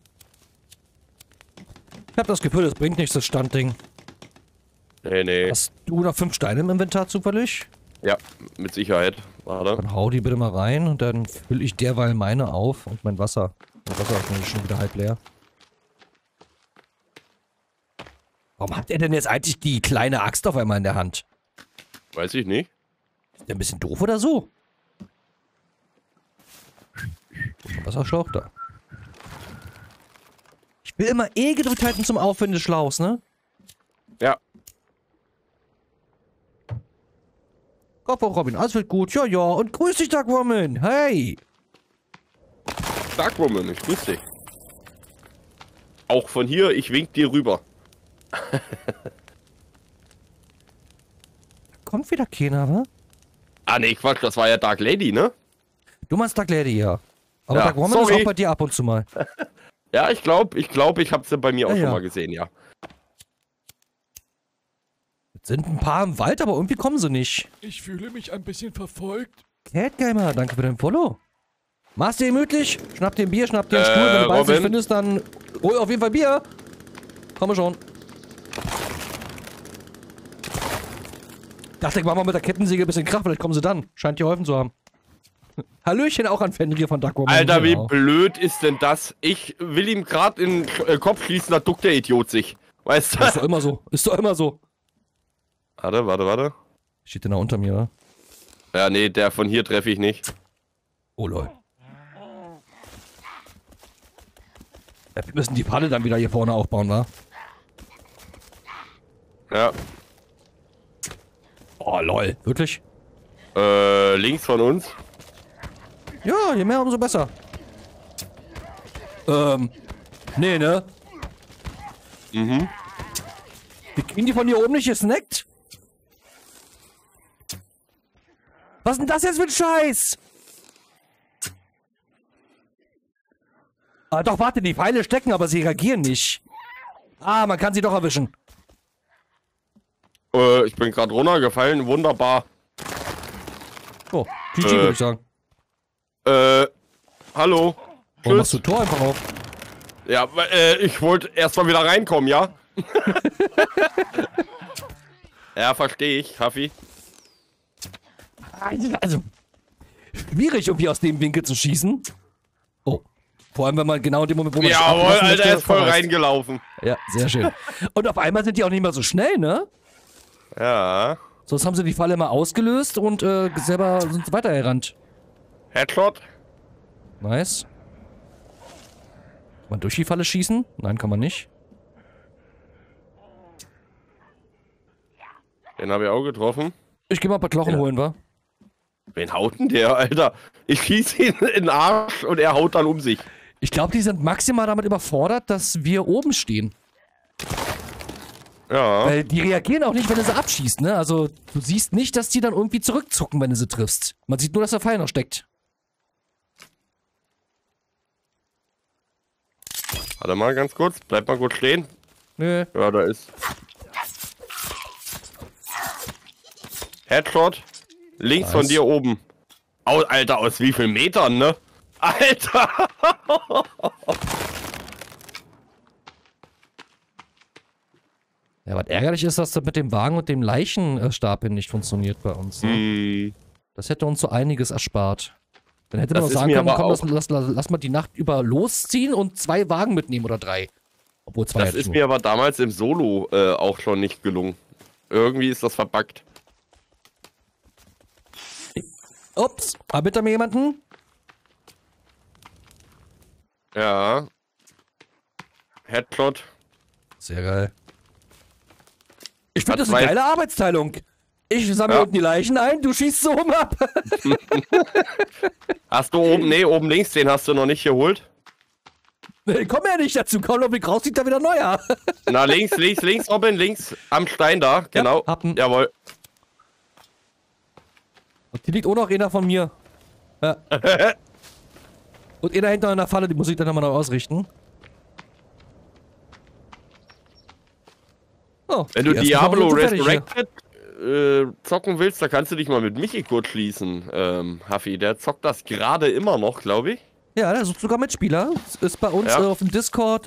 Ich habe das Gefühl, das bringt nichts, das Standding. Nee. Hast du noch 5 Steine im Inventar zufällig? Ja, mit Sicherheit. Warte. Dann hau die bitte mal rein und dann fülle ich derweil meine auf und mein Wasser. Mein Wasser ist nämlich schon wieder halb leer. Warum hat er denn jetzt eigentlich die kleine Axt auf einmal in der Hand? Weiß ich nicht. Ist der ein bisschen doof oder so? Wasserschlauch da. Ich will immer gedrückt halten zum Aufwinden des Schlauchs, ne? Ja. Kopf hoch, Robin, alles wird gut. Ja, ja. Und grüß dich, Darkwoman. Hey. Darkwoman, ich grüß dich. Auch von hier, ich wink dir rüber. Kommt wieder keiner, wa? Ah nee, Quatsch, das war ja Dark Lady, ne? Du meinst Dark Lady, ja. Aber Ja, Darkwoman ist sorry. auch bei dir ab und zu mal. Ja, ich glaube, ich habe sie bei mir auch Ja, schon ja. mal gesehen, ja. Jetzt sind ein paar im Wald, aber irgendwie kommen sie nicht. Ich fühle mich ein bisschen verfolgt. Catgamer, danke für dein Follow. Mach's dir gemütlich, schnapp dir ein Bier, schnapp dir einen Stuhl. Wenn du beides nicht Robin? findest, dann hol auf jeden Fall Bier. Komm schon. Dachte, ich mach mal mit der Kettensäge ein bisschen Kraft, vielleicht kommen sie dann. Scheint dir geholfen zu haben. Hallöchen auch an Fenrir von Darkwoman. Alter, wie Genau. blöd ist denn das? Ich will ihm gerade in den Kopf schließen, da duckt der Idiot sich. Weißt Ist du? doch immer so. Ist doch immer so. Warte. Steht denn da unter mir, oder? Ja, nee, der von hier treffe ich nicht. Oh lol. Ja, wir müssen die Falle dann wieder hier vorne aufbauen, wa? Ja. Oh lol. Wirklich? Links von uns. Ja, je mehr, umso besser. Nee, ne? Mhm. Wir kriegen die von hier oben nicht gesnackt? Was ist denn das jetzt für ein Scheiß? Ah, doch, warte, die Pfeile stecken, aber sie reagieren nicht. Ah, man kann sie doch erwischen. Ich bin gerade runtergefallen, wunderbar. Oh, GG würde ich sagen. Hallo. Warum machst Tschüss. du Tor einfach auf? Ja, ich wollte erstmal wieder reinkommen, ja? Ja, verstehe ich, Haffi. Also, schwierig, irgendwie aus dem Winkel zu schießen. Oh, vor allem, wenn man genau in dem Moment, wo man sich Jawohl, ablassen Alter, möchte, er ist voll verweist. reingelaufen. Ja, sehr schön. Und auf einmal sind die auch nicht mehr so schnell, ne? Ja. Sonst haben sie die Falle mal ausgelöst und selber sind sie weitergerannt. Headshot. Nice. Kann man durch die Falle schießen? Nein, kann man nicht. Den habe ich auch getroffen. Ich geh mal ein paar Knochen Ja. holen, wa? Wen haut denn der, Alter? Ich schieße ihn in den Arsch und er haut dann um sich. Ich glaube, die sind maximal damit überfordert, dass wir oben stehen. Ja. Weil die reagieren auch nicht, wenn du sie abschießt, ne? Also, du siehst nicht, dass die dann irgendwie zurückzucken, wenn du sie triffst. Man sieht nur, dass der Pfeil noch steckt. Warte mal ganz kurz. Bleib mal kurz stehen. Nö. Ja, da ist. Headshot. Links Nice. von dir oben. Alter, aus wie viel Metern, ne? Alter! Ja, was ärgerlich ist, dass das mit dem Wagen und dem Leichenstapeln nicht funktioniert bei uns. Ne? Hm. Das hätte uns so einiges erspart. Dann hätte man Das auch ist sagen mir können, aber komm, lass mal die Nacht über losziehen und 2 Wagen mitnehmen oder 3. Obwohl 2 Das hätte ich ist nur. mir aber damals im Solo auch schon nicht gelungen. Irgendwie ist das verbuggt. Ups, hab hinter mir jemanden? Ja. Headshot. Sehr geil. Ich finde Hat das eine zwei- geile Arbeitsteilung. Ich sammle Ja. unten die Leichen ein, du schießt so oben ab. Hast du oben, nee, oben links, den hast du noch nicht geholt. Ich komme ja nicht dazu, kaum noch wie raus sieht da wieder neuer. Na, links, Robin, links am Stein da, genau. hab ihn. Jawohl. Und hier liegt auch noch einer von mir. Ja. Und einer hinter einer Falle, die muss ich dann nochmal neu ausrichten. Oh, Wenn du die ersten Knochen Diablo sind fertig hier. Resurrected zocken willst, da kannst du dich mal mit Michi kurz schließen, Haffi. Der zockt das gerade immer noch, glaube ich. Ja, der sucht sogar Mitspieler. Ist bei uns Ja. auf dem Discord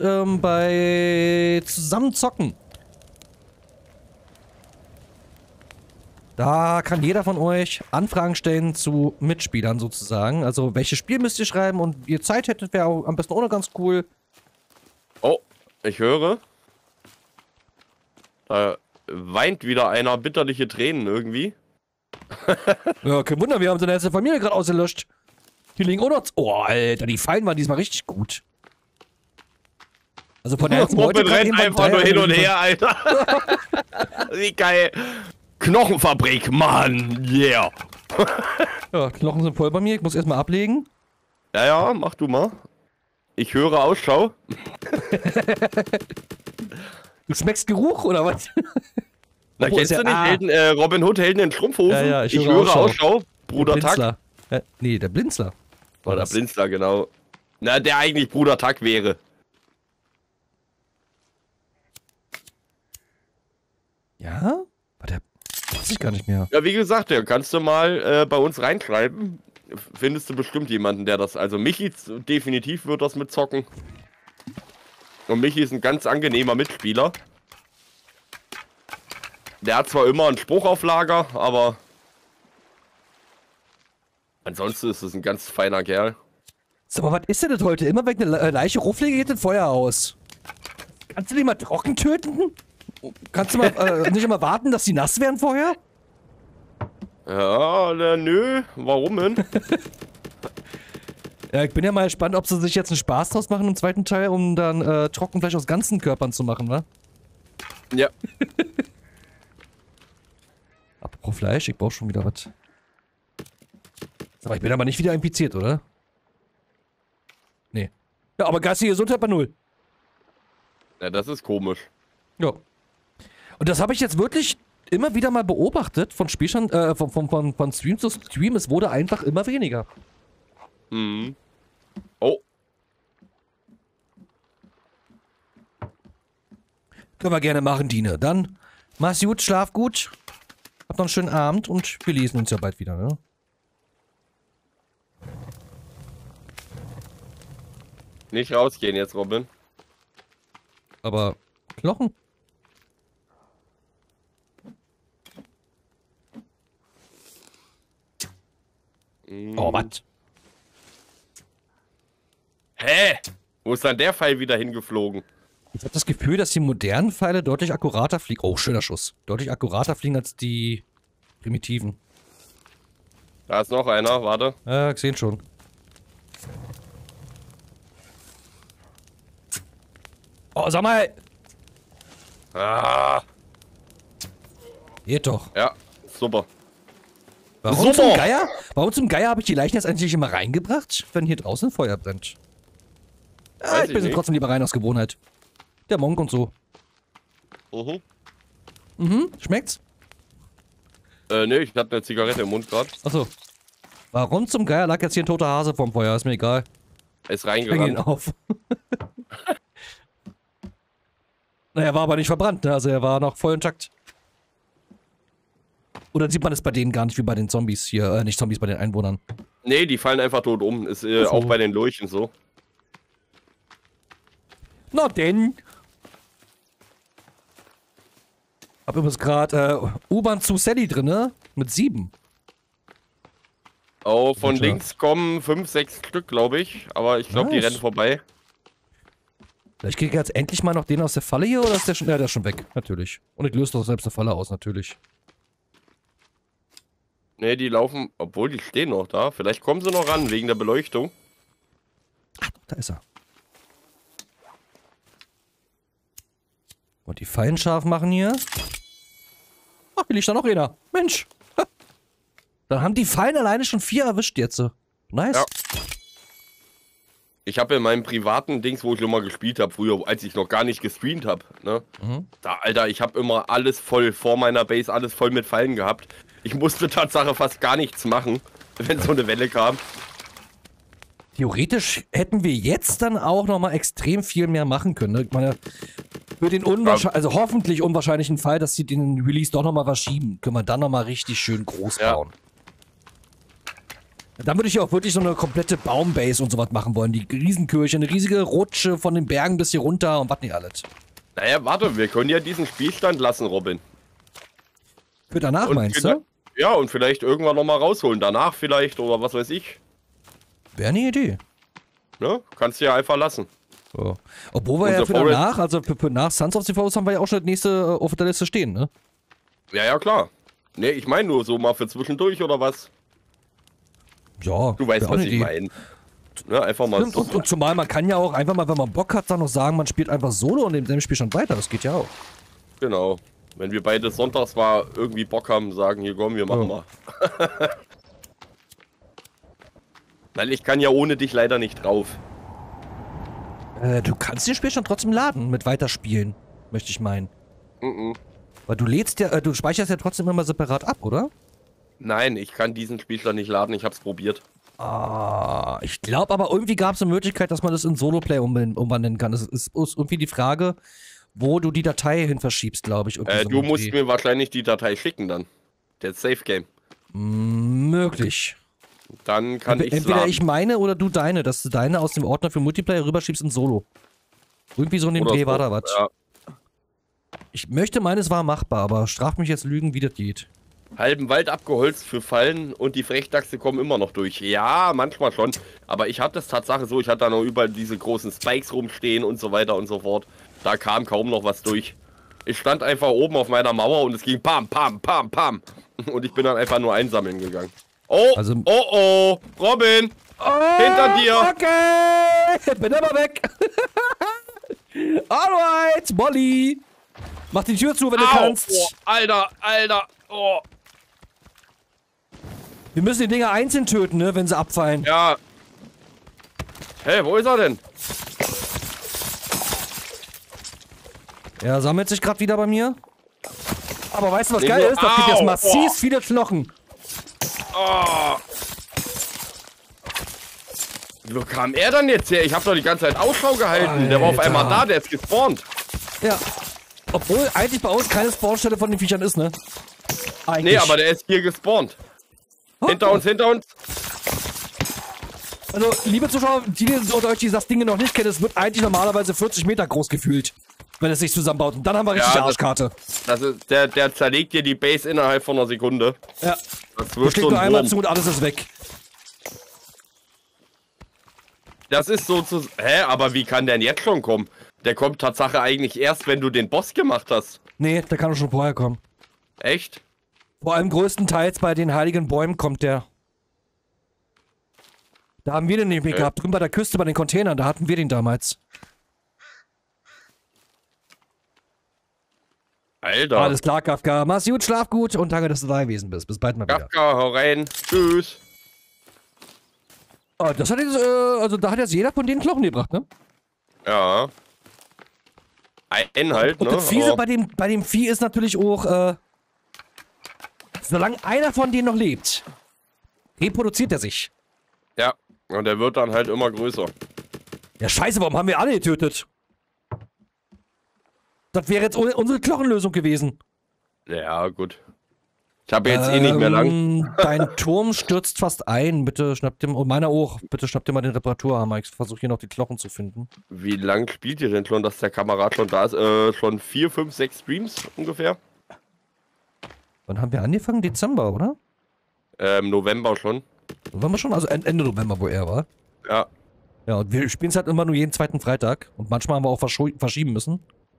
bei Zusammen zocken. Da kann jeder von euch Anfragen stellen zu Mitspielern sozusagen. Also welches Spiel müsst ihr schreiben und wie ihr Zeit hättet, wäre auch am besten auch noch ganz cool. Oh, ich höre. Da weint wieder einer bitterliche Tränen irgendwie. Ja, kein Wunder, wir haben seine ganze Familie gerade ausgelöscht. Die liegen auch noch... Oh, Alter, die Fallen waren diesmal richtig gut. Also von der ganzen Leute Robin rennt einfach nur hin und her, Alter. Wie geil. Knochenfabrik, Mann, yeah. Ja, Knochen sind voll bei mir, ich muss erstmal ablegen. Ja, ja, mach du mal. Ich höre Ausschau. Du schmeckst Geruch, oder was? Na, Obwohl, kennst ist du ja- nicht Robin Hood, Helden in Strumpfhosen? Ja, ja, ich höre Ausschau. Bruder Tack. Blinzler. Nee, der Blinzler. Oder das? Blinzler, genau. Na, der eigentlich Bruder Tack wäre. Ja? War der... Weiß ich gar nicht mehr. Ja, wie gesagt, ja, kannst du mal bei uns reinschreiben. Findest du bestimmt jemanden, der das... Also Michi definitiv wird das mitzocken. Und Michi ist ein ganz angenehmer Mitspieler. Der hat zwar immer einen Spruch auf Lager, aber... Ansonsten ist es ein ganz feiner Kerl. Sag mal, was ist denn das heute? Immer wenn eine Leiche hochfliege, geht das Feuer aus. Kannst du die mal trocken töten? Kannst du mal nicht immer warten, dass die nass werden vorher? Ja, nö, warum denn? Ja, ich bin ja mal gespannt, ob sie sich jetzt einen Spaß draus machen im zweiten Teil, um dann Trockenfleisch aus ganzen Körpern zu machen, wa? Ja. Apropos Fleisch, ich brauch schon wieder was. Aber ich bin aber nicht wieder infiziert, oder? Nee. Ja, aber geistige Gesundheit bei 0. Ja, das ist komisch. Ja. Und das habe ich jetzt wirklich immer wieder mal beobachtet von Spielstand, von Stream zu Stream. Es wurde einfach immer weniger. Mhm. Oh. Können wir gerne machen, Dine. Dann mach's gut, schlaf gut. Habt noch einen schönen Abend und wir lesen uns ja bald wieder, ne? Nicht rausgehen jetzt, Robin. Aber Knochen? Oh, was? Hä? Wo ist dann der Pfeil wieder hingeflogen? Ich habe das Gefühl, dass die modernen Pfeile deutlich akkurater fliegen. Oh, schöner Schuss. Deutlich akkurater fliegen als die primitiven. Da ist noch einer, warte. Ja, ich sehe schon. Oh, sag mal! Ah, Geht doch. ja, super. Warum Super. zum Geier? Warum zum Geier habe ich die Leichen jetzt eigentlich immer reingebracht, wenn hier draußen Feuer brennt? Ja, Weiß ich bin ich nicht. trotzdem lieber rein aus Gewohnheit. Der Monk und so. Mhm. Mhm, schmeckt's? Ne, ich hatte eine Zigarette im Mund gerade. Achso. Warum zum Geier lag jetzt hier ein toter Hase vorm Feuer? Ist mir egal. Ist Häng ihn reingerannt. auf. Naja, war aber nicht verbrannt, ne? Also er war noch voll intakt. Oder sieht man es bei denen gar nicht wie bei den Zombies hier? Nicht Zombies, bei den Einwohnern. Nee, die fallen einfach tot um. Ist Ach so. auch bei den Lurchen so. Na denn. Hab übrigens gerade U-Bahn zu Sally drin, ne? Mit 7. Oh, von Bitte. links kommen 5, 6 Stück, glaube ich. Aber ich glaube, die Nice. rennen vorbei. Vielleicht kriege ich jetzt endlich mal noch den aus der Falle hier, oder ist der schon... Ja, der ist schon weg, natürlich. Und ich löse doch selbst eine Falle aus, natürlich. Ne, die laufen, obwohl die stehen noch da. Vielleicht kommen sie noch ran, wegen der Beleuchtung. Da ist er. Und die Fallen scharf machen hier. Ach, hier liegt da noch einer. Mensch. Ha. Dann haben die Fallen alleine schon 4 erwischt jetzt. Nice. Ja. Ich habe in meinem privaten Dings, wo ich immer gespielt habe, früher, als ich noch gar nicht gestreamt habe, ne? Mhm. Da, Alter, ich habe immer alles voll, vor meiner Base, alles voll mit Fallen gehabt. Ich musste Tatsache fast gar nichts machen, wenn so eine Welle kam. Theoretisch hätten wir jetzt dann auch noch mal extrem viel mehr machen können. Ne? Ich meine, für den also hoffentlich unwahrscheinlichen Fall, dass sie den Release doch noch mal verschieben, können wir dann noch mal richtig schön groß Ja. bauen. Dann würde ich ja auch wirklich so eine komplette Baumbase und sowas machen wollen. Die Riesenkirche, eine riesige Rutsche von den Bergen bis hier runter und was nicht alles. Naja, warte, wir können ja diesen Spielstand lassen, Robin. Für danach Und meinst du? Ja, und vielleicht irgendwann nochmal rausholen. Danach vielleicht oder was weiß ich. Wäre eine Idee. Ne? Kannst du ja einfach lassen. Ja. Obwohl wir ja Unser für danach, also für nach Sons of the Forest haben wir ja auch schon das nächste auf der Liste stehen, ne? Ja, klar. Ne, ich meine nur so mal für zwischendurch oder was. Ja. Du weißt, wär auch was eine ich Idee. meine. Ne, einfach mal Stimmt, und zumal man kann ja auch einfach mal, wenn man Bock hat, dann noch sagen, man spielt einfach Solo und in dem Spiel schon weiter. Das geht ja auch. Genau. Wenn wir beide sonntags mal irgendwie Bock haben, sagen, hier komm, wir machen mal. Weil ich kann ja ohne dich leider nicht drauf. Du kannst das Spiel schon trotzdem laden mit Weiterspielen, möchte ich meinen. Mhm. Weil du lädst ja, du speicherst ja trotzdem immer separat ab, oder? Nein, ich kann diesen Spieler nicht laden, ich hab's probiert. Ah, ich glaube aber irgendwie gab es eine Möglichkeit, dass man das in Solo-Play umwandeln kann. Es ist irgendwie die Frage, wo du die Datei hin verschiebst, glaube ich. Du musst mir wahrscheinlich die Datei schicken dann. Der Safe Game. Möglich. Dann kann ich Entweder laden. ich meine oder du deine, dass du deine aus dem Ordner für Multiplayer rüberschiebst in Solo. Irgendwie so in dem Oder Dreh so. war da was. Ja. Ich möchte meinen, es war machbar, aber straf mich jetzt Lügen, wie das geht. Halben Wald abgeholzt für Fallen und die Frechdachse kommen immer noch durch. Ja, manchmal schon. Aber ich hatte das Tatsache so, ich hatte da noch überall diese großen Spikes rumstehen und so weiter und so fort. Da kam kaum noch was durch. Ich stand einfach oben auf meiner Mauer und es ging pam, pam, pam, pam. Und ich bin dann einfach nur einsammeln gegangen. Oh, Also- oh, Robin! Hinter dir! Okay! Bin aber weg! Alright, Molly! Mach die Tür zu, wenn du kannst. Oh, Alter, oh. Wir müssen die Dinger einzeln töten, ne, wenn sie abfallen. Ja. Hey, wo ist er denn? Er sammelt sich gerade wieder bei mir. Aber weißt du, was Nee, geil so- ist? Das gibt jetzt Au, massiv oh. viele Knochen. Oh. Wo kam er dann jetzt her? Ich habe doch die ganze Zeit Ausschau gehalten. Der war auf Alter. einmal da, der ist gespawnt. Ja. Obwohl eigentlich bei uns keine Spawnstelle von den Viechern ist, ne? Eigentlich. Nee, aber der ist hier gespawnt. Hinter uns, hinter uns. Also, liebe Zuschauer, die unter euch, die das Ding noch nicht kennen, es wird eigentlich normalerweise 40 Meter groß gefühlt, wenn es sich zusammenbaut. Und dann haben wir richtig Ja, das- Arschkarte. Das ist, der zerlegt dir die Base innerhalb von einer Sekunde. Ja. Das Du wird schlägst so nur ein einmal Wurm. zu und alles ist weg. Das ist so zu... Hä, aber wie kann der denn jetzt schon kommen? Der kommt Tatsache eigentlich erst, wenn du den Boss gemacht hast. Nee, der kann doch schon vorher kommen. Echt? Vor allem größtenteils bei den heiligen Bäumen kommt der. Da haben wir den nämlich gehabt, drüben bei der Küste, bei den Containern, da hatten wir den damals. Alter. Alles klar, Kafka. Mach's gut, schlaf gut und danke, dass du da gewesen bist. Bis bald mal wieder. Kafka, hau rein. Tschüss. Oh, das hat jetzt, also da hat jetzt jeder von denen Knochen gebracht, ne? Ja. Ein halt, Und ne? das Fiese Aber- bei dem Vieh ist natürlich auch, solange einer von denen noch lebt, reproduziert er sich. Ja. Und der wird dann halt immer größer. Ja, scheiße, warum haben wir alle getötet? Das wäre jetzt unsere Knochenlösung gewesen. Ja, gut. Ich habe jetzt eh nicht mehr lang. Dein Turm stürzt fast ein. Bitte schnapp dir, und meiner auch. Bitte schnapp dir mal den Reparaturhammer. Ich versuche hier noch die Knochen zu finden. Wie lang spielt ihr denn schon, dass der Kamerad schon da ist? Schon 4, 5, 6 Streams ungefähr? Wann haben wir angefangen? Dezember, oder? November schon. Waren wir schon? Also Ende November, wo er war. Ja. Ja, und wir spielen es halt immer nur jeden zweiten Freitag. Und manchmal haben wir auch verschieben müssen.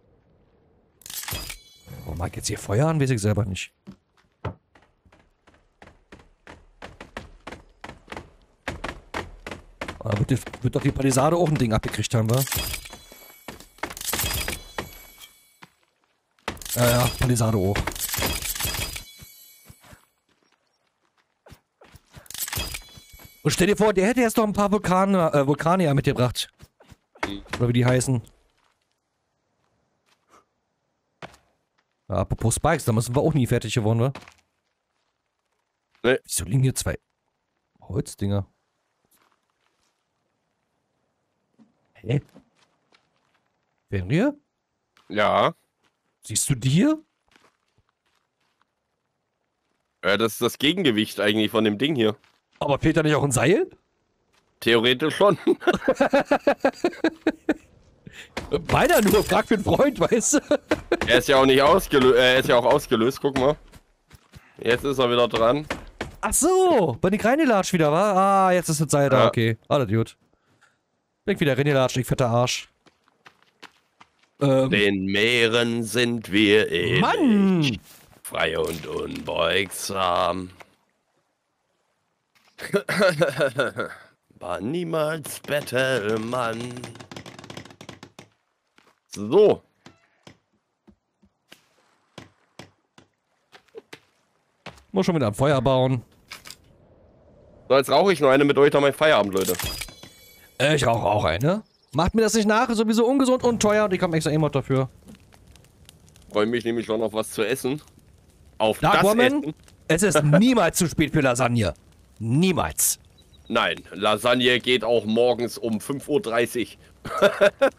Oh, mag jetzt hier Feuer an? Weiß ich selber nicht. Aber wird doch die Palisade auch ein Ding abgekriegt haben, wa? Ja, Palisade auch. Und stell dir vor, der hätte jetzt doch ein paar Vulkane ja mitgebracht. Oder wie die heißen. Ja, apropos Spikes, da sind wir auch nie fertig geworden, wa? Nee. Wieso liegen hier zwei Holzdinger? Hä? Fenrir? Ja. Siehst du die hier? Das ist das Gegengewicht eigentlich von dem Ding hier. Aber fehlt da nicht auch ein Seil? Theoretisch schon. Meiner nur, frag für einen Freund, weißt du? Er ist ja auch nicht ausgelöst. Er ist ja auch ausgelöst, guck mal. Jetzt ist er wieder dran. Ach so, bin ich reingelatscht wieder, wa? Ah, jetzt ist die Zeit da, Ja. okay. Alles gut. Bin ich wieder reingelatscht, ich fetter Arsch. Den Meeren sind wir ewig. Mann! Frei und unbeugsam. War niemals Bettelmann. So. Muss schon wieder ein Feuer bauen. So, jetzt rauche ich noch eine mit euch, dann mein Feierabend, Leute. Ich rauche auch eine. Macht mir das nicht nach, ist sowieso ungesund und teuer und ich habe extra Emote dafür. Freue mich nämlich schon auf was zu essen. Auf Dark das Woman, Essen. es ist niemals zu spät für Lasagne. Niemals. Nein, Lasagne geht auch morgens um 5:30 Uhr.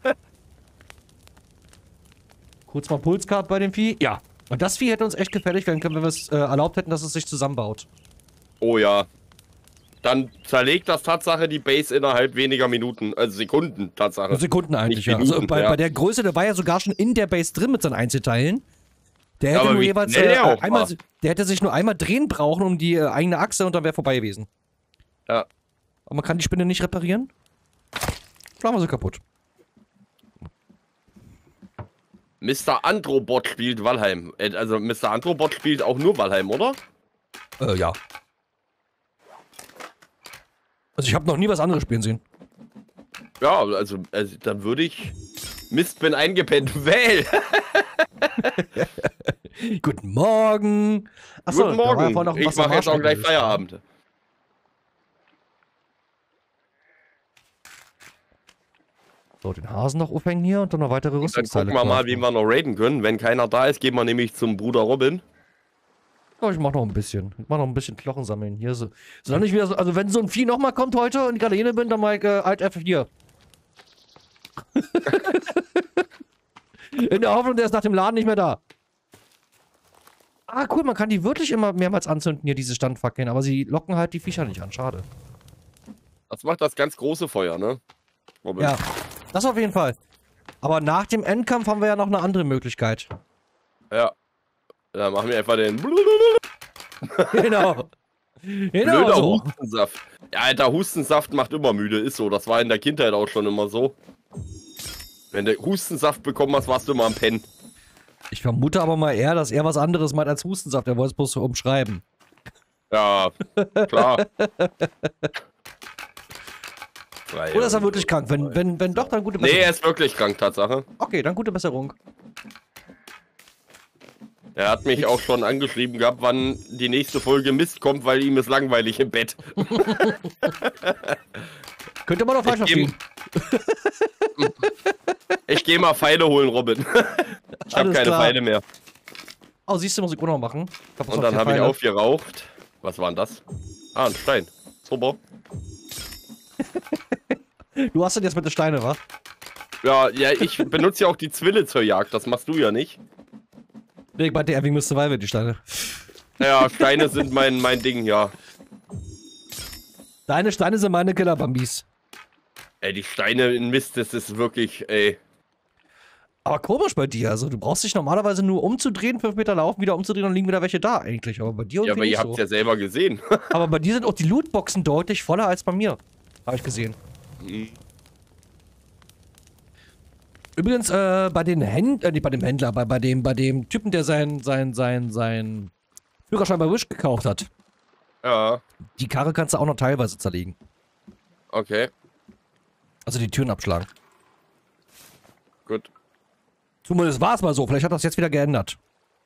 Kurz mal Pulscard bei dem Vieh. Ja. Und das Vieh hätte uns echt gefällig werden können, wenn wir es erlaubt hätten, dass es sich zusammenbaut. Oh ja. Dann zerlegt das Tatsache die Base innerhalb weniger Minuten, also Sekunden, Tatsache. Sekunden eigentlich, Nicht ja. Also Minuten, bei der Größe, der war ja sogar schon in der Base drin mit seinen Einzelteilen. Der hätte Aber nur wie jeweils schnell der auch einmal, war. der hätte sich nur einmal drehen brauchen um die eigene Achse und dann wäre vorbei gewesen. Ja. Aber man kann die Spinne nicht reparieren. Schlagen wir sie kaputt. Mr. Androbot spielt Valheim. Also Mr. Androbot spielt auch nur Valheim, oder? Ja. Also ich habe noch nie was anderes spielen sehen. Ja, also dann würde ich... Mist, bin eingepennt. Wähl! Guten Morgen. Achso, Guten da war ja Morgen. vorhin noch Ich was mache am jetzt auch Arsch gleich gewesen. Feierabend. So, den Hasen noch aufhängen hier und dann noch weitere Dann Rüstungsteile. gucken wir mal, wie craften. wir noch raiden können. Wenn keiner da ist, gehen wir nämlich zum Bruder Robin. Ja, ich mach noch ein bisschen. Ich mach noch ein bisschen Knochen sammeln. Hier so. Solange ich wieder so, also wenn so ein Vieh nochmal kommt heute und ich gerade hier bin, dann mach ich Alt F4. In der Hoffnung, der ist nach dem Laden nicht mehr da. Ah, cool, man kann die wirklich immer mehrmals anzünden, hier, diese Standfackeln, aber sie locken halt die Viecher nicht an. Schade. Das macht das ganz große Feuer, ne? Robin. Ja, das auf jeden Fall. Aber nach dem Endkampf haben wir ja noch eine andere Möglichkeit. Ja. Dann machen wir einfach den Genau. Genau blöder so. Hustensaft. Ja, Alter, Hustensaft macht immer müde, ist so. Das war in der Kindheit auch schon immer so. Wenn du Hustensaft bekommen hast, warst du immer am Pennen. Ich vermute aber mal eher, dass er was anderes meint als Hustensaft. Er wollte es bloß so umschreiben. Ja, klar. Oder ist er wirklich krank? Wenn doch, dann gute Nee, Besserung. er ist wirklich krank, Tatsache. Okay, dann gute Besserung. Er hat mich auch schon angeschrieben gehabt, wann die nächste Folge Mist kommt, weil ihm ist langweilig im Bett. Könnte man doch falsch verstehen. Ich geh mal Pfeile holen, Robin. Ich habe Alles keine klar. Pfeile mehr. Oh, siehst du, muss ich auch noch machen. Ich glaub, das Und war dann vier habe ich Pfeile. aufgeraucht. Was war denn das? Ah, ein Stein. Super. Du hast den jetzt mit den Steine, wa? Ja, ich benutze ja auch die Zwille zur Jagd. Das machst du ja nicht. Nee, bei der Wing müsste Survival die Steine. Ja, Steine sind mein Ding, ja. Deine Steine sind meine Killerbambis. Ey, die Steine in Mist, das ist wirklich, ey. Aber komisch bei dir. Also, du brauchst dich normalerweise nur umzudrehen, 5 Meter laufen, wieder umzudrehen und liegen wieder welche da eigentlich. Aber bei dir Ja, aber irgendwie ihr nicht habt so. ja selber gesehen. Aber bei dir sind auch die Lootboxen deutlich voller als bei mir. Habe ich gesehen. Übrigens, bei den nicht bei dem Händler, bei dem Typen, der seinen Führerschein bei Wish gekauft hat. Ja, Die Karre kannst du auch noch teilweise zerlegen. okay, Also die Türen abschlagen. gut. Zumindest war es mal so. Vielleicht hat das jetzt wieder geändert.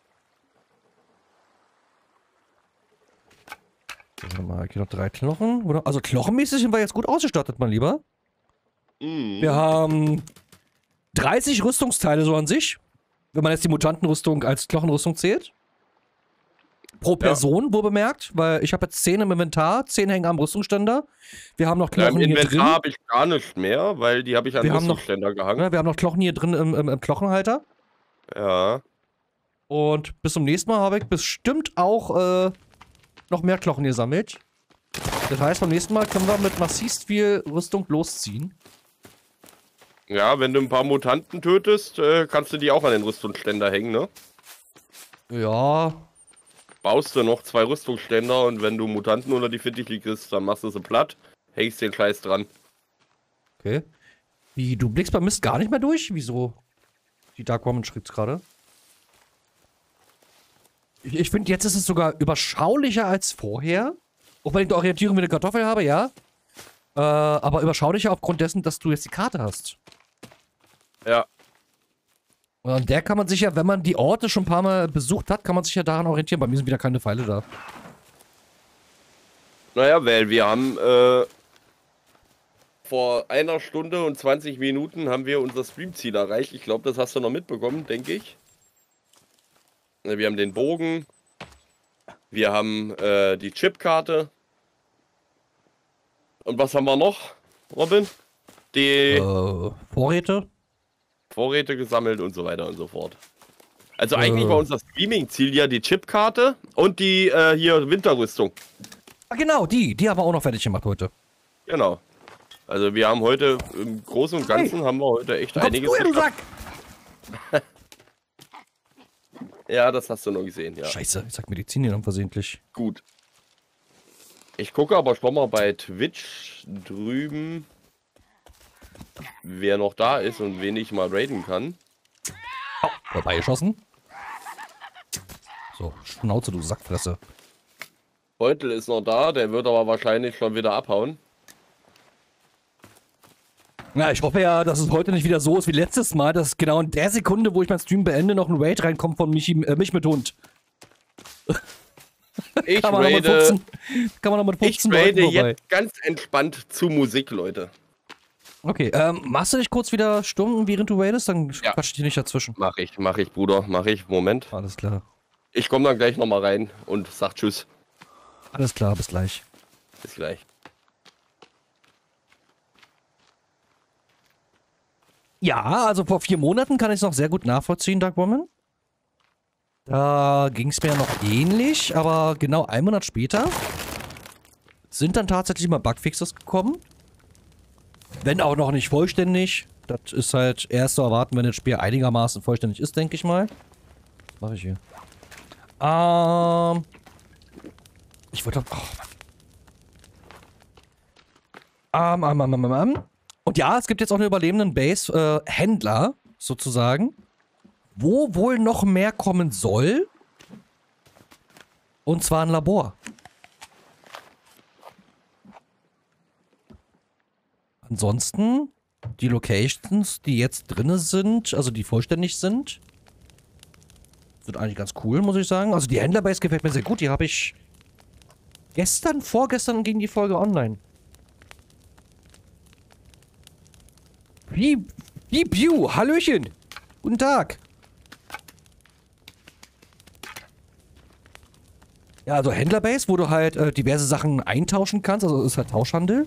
Warte mal, hier noch 3 Knochen. Oder? Also knochenmäßig sind wir jetzt gut ausgestattet, mein Lieber. Wir haben 30 Rüstungsteile so an sich. Wenn man jetzt die Mutantenrüstung als Knochenrüstung zählt. Pro Person, wohl bemerkt. Weil ich habe jetzt 10 im Inventar, 10 hängen am Rüstungsständer. Wir haben noch Ja, im Knochen hier drin. Inventar habe ich gar nicht mehr, weil die habe ich an Wir den haben noch- Rüstungsständer gehangen. Ja, wir haben noch Knochen hier drin im Knochenhalter. Ja, Und bis zum nächsten Mal habe ich bestimmt auch noch mehr Knochen gesammelt. Das heißt, beim nächsten Mal können wir mit massivst viel Rüstung losziehen. ja, wenn du ein paar Mutanten tötest, kannst du die auch an den Rüstungsständer hängen, ne? Ja. baust du noch 2 Rüstungsständer und wenn du Mutanten unter die Fittiche kriegst, dann machst du sie platt, hängst den Scheiß dran. Okay. Wie, du blickst beim Mist gar nicht mehr durch? Wieso? Die Dark Woman schriebt's gerade. Ich finde, jetzt ist es sogar überschaulicher als vorher. Auch wenn ich die Orientierung wie eine Kartoffel habe, ja. Aber überschaulicher aufgrund dessen, dass du jetzt die Karte hast. Ja. Und an der kann man sich ja, wenn man die Orte schon ein paar Mal besucht hat, kann man sich ja daran orientieren. Bei mir sind wieder keine Pfeile da. Naja, weil wir haben vor 1 Stunde und 20 Minuten haben wir unser Streamziel erreicht. Ich glaube, das hast du noch mitbekommen, denke ich. Wir haben den Bogen. Wir haben die Chipkarte. Und was haben wir noch, Robin? Die Vorräte? Vorräte gesammelt und so weiter und so fort. Also eigentlich war unser Streaming-Ziel ja die Chipkarte und die hier Winterrüstung. Ah, genau, die haben wir auch noch fertig gemacht heute. Genau. Also wir haben heute im Großen und Ganzen haben wir heute echt einiges geschafft. Ja, das hast du nur gesehen, ja. Scheiße, ich sag Medizin hier dann versehentlich. Gut. Ich gucke aber schon mal bei Twitch drüben, wer noch da ist und wen ich mal raiden kann. Oh, vorbeigeschossen. So, Schnauze, du Sackfresse. Beutel ist noch da, der wird aber wahrscheinlich schon wieder abhauen. Na, ich hoffe ja, dass es heute nicht wieder so ist wie letztes Mal, dass genau in der Sekunde, wo ich meinen Stream beende, noch ein Raid reinkommt von mich mit Hund. Ich Kann man noch mit 15 raide Leuten vorbei. jetzt ganz entspannt zu Musik, Leute. Okay, machst du dich kurz wieder stumm, während du raidest? Dann Ja. quatsch ich dir nicht dazwischen. Mach ich, Bruder, mach ich. Moment. Alles klar. Ich komme dann gleich nochmal rein und sag Tschüss. Alles klar, bis gleich. Bis gleich. Ja, also vor 4 Monaten kann ich es noch sehr gut nachvollziehen, Dark Woman. Da ging es mir ja noch ähnlich, aber genau 1 Monat später sind dann tatsächlich mal Bugfixes gekommen. Wenn auch noch nicht vollständig. Das ist halt erst zu erwarten, wenn das Spiel einigermaßen vollständig ist, denke ich mal. Was mache ich hier? Ich wollte... Oh, und ja, es gibt jetzt auch eine überlebenden Base-Händler, sozusagen, wo wohl noch mehr kommen soll. Und zwar ein Labor. Ansonsten, die Locations, die jetzt drin sind, also die vollständig sind eigentlich ganz cool, muss ich sagen. Also die Händlerbase gefällt mir sehr gut. Die habe ich vorgestern ging die Folge online. Piu, Hallöchen. Guten Tag. Ja, also Händlerbase, wo du halt diverse Sachen eintauschen kannst. Also ist halt Tauschhandel.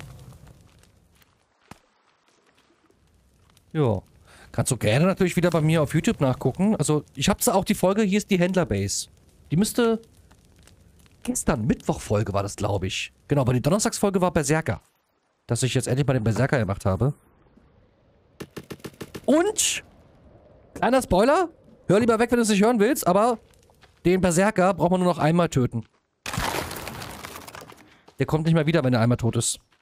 Ja. Kannst du gerne natürlich wieder bei mir auf YouTube nachgucken. Also ich hab's auch die Folge, hier ist die Händlerbase. Die müsste gestern, Mittwochfolge war das, glaube ich. Genau, aber die Donnerstagsfolge war Berserker. Dass ich jetzt endlich mal den Berserker gemacht habe. Und, kleiner Spoiler, hör lieber weg, wenn du es nicht hören willst, aber den Berserker braucht man nur noch einmal töten. Der kommt nicht mehr wieder, wenn er einmal tot ist.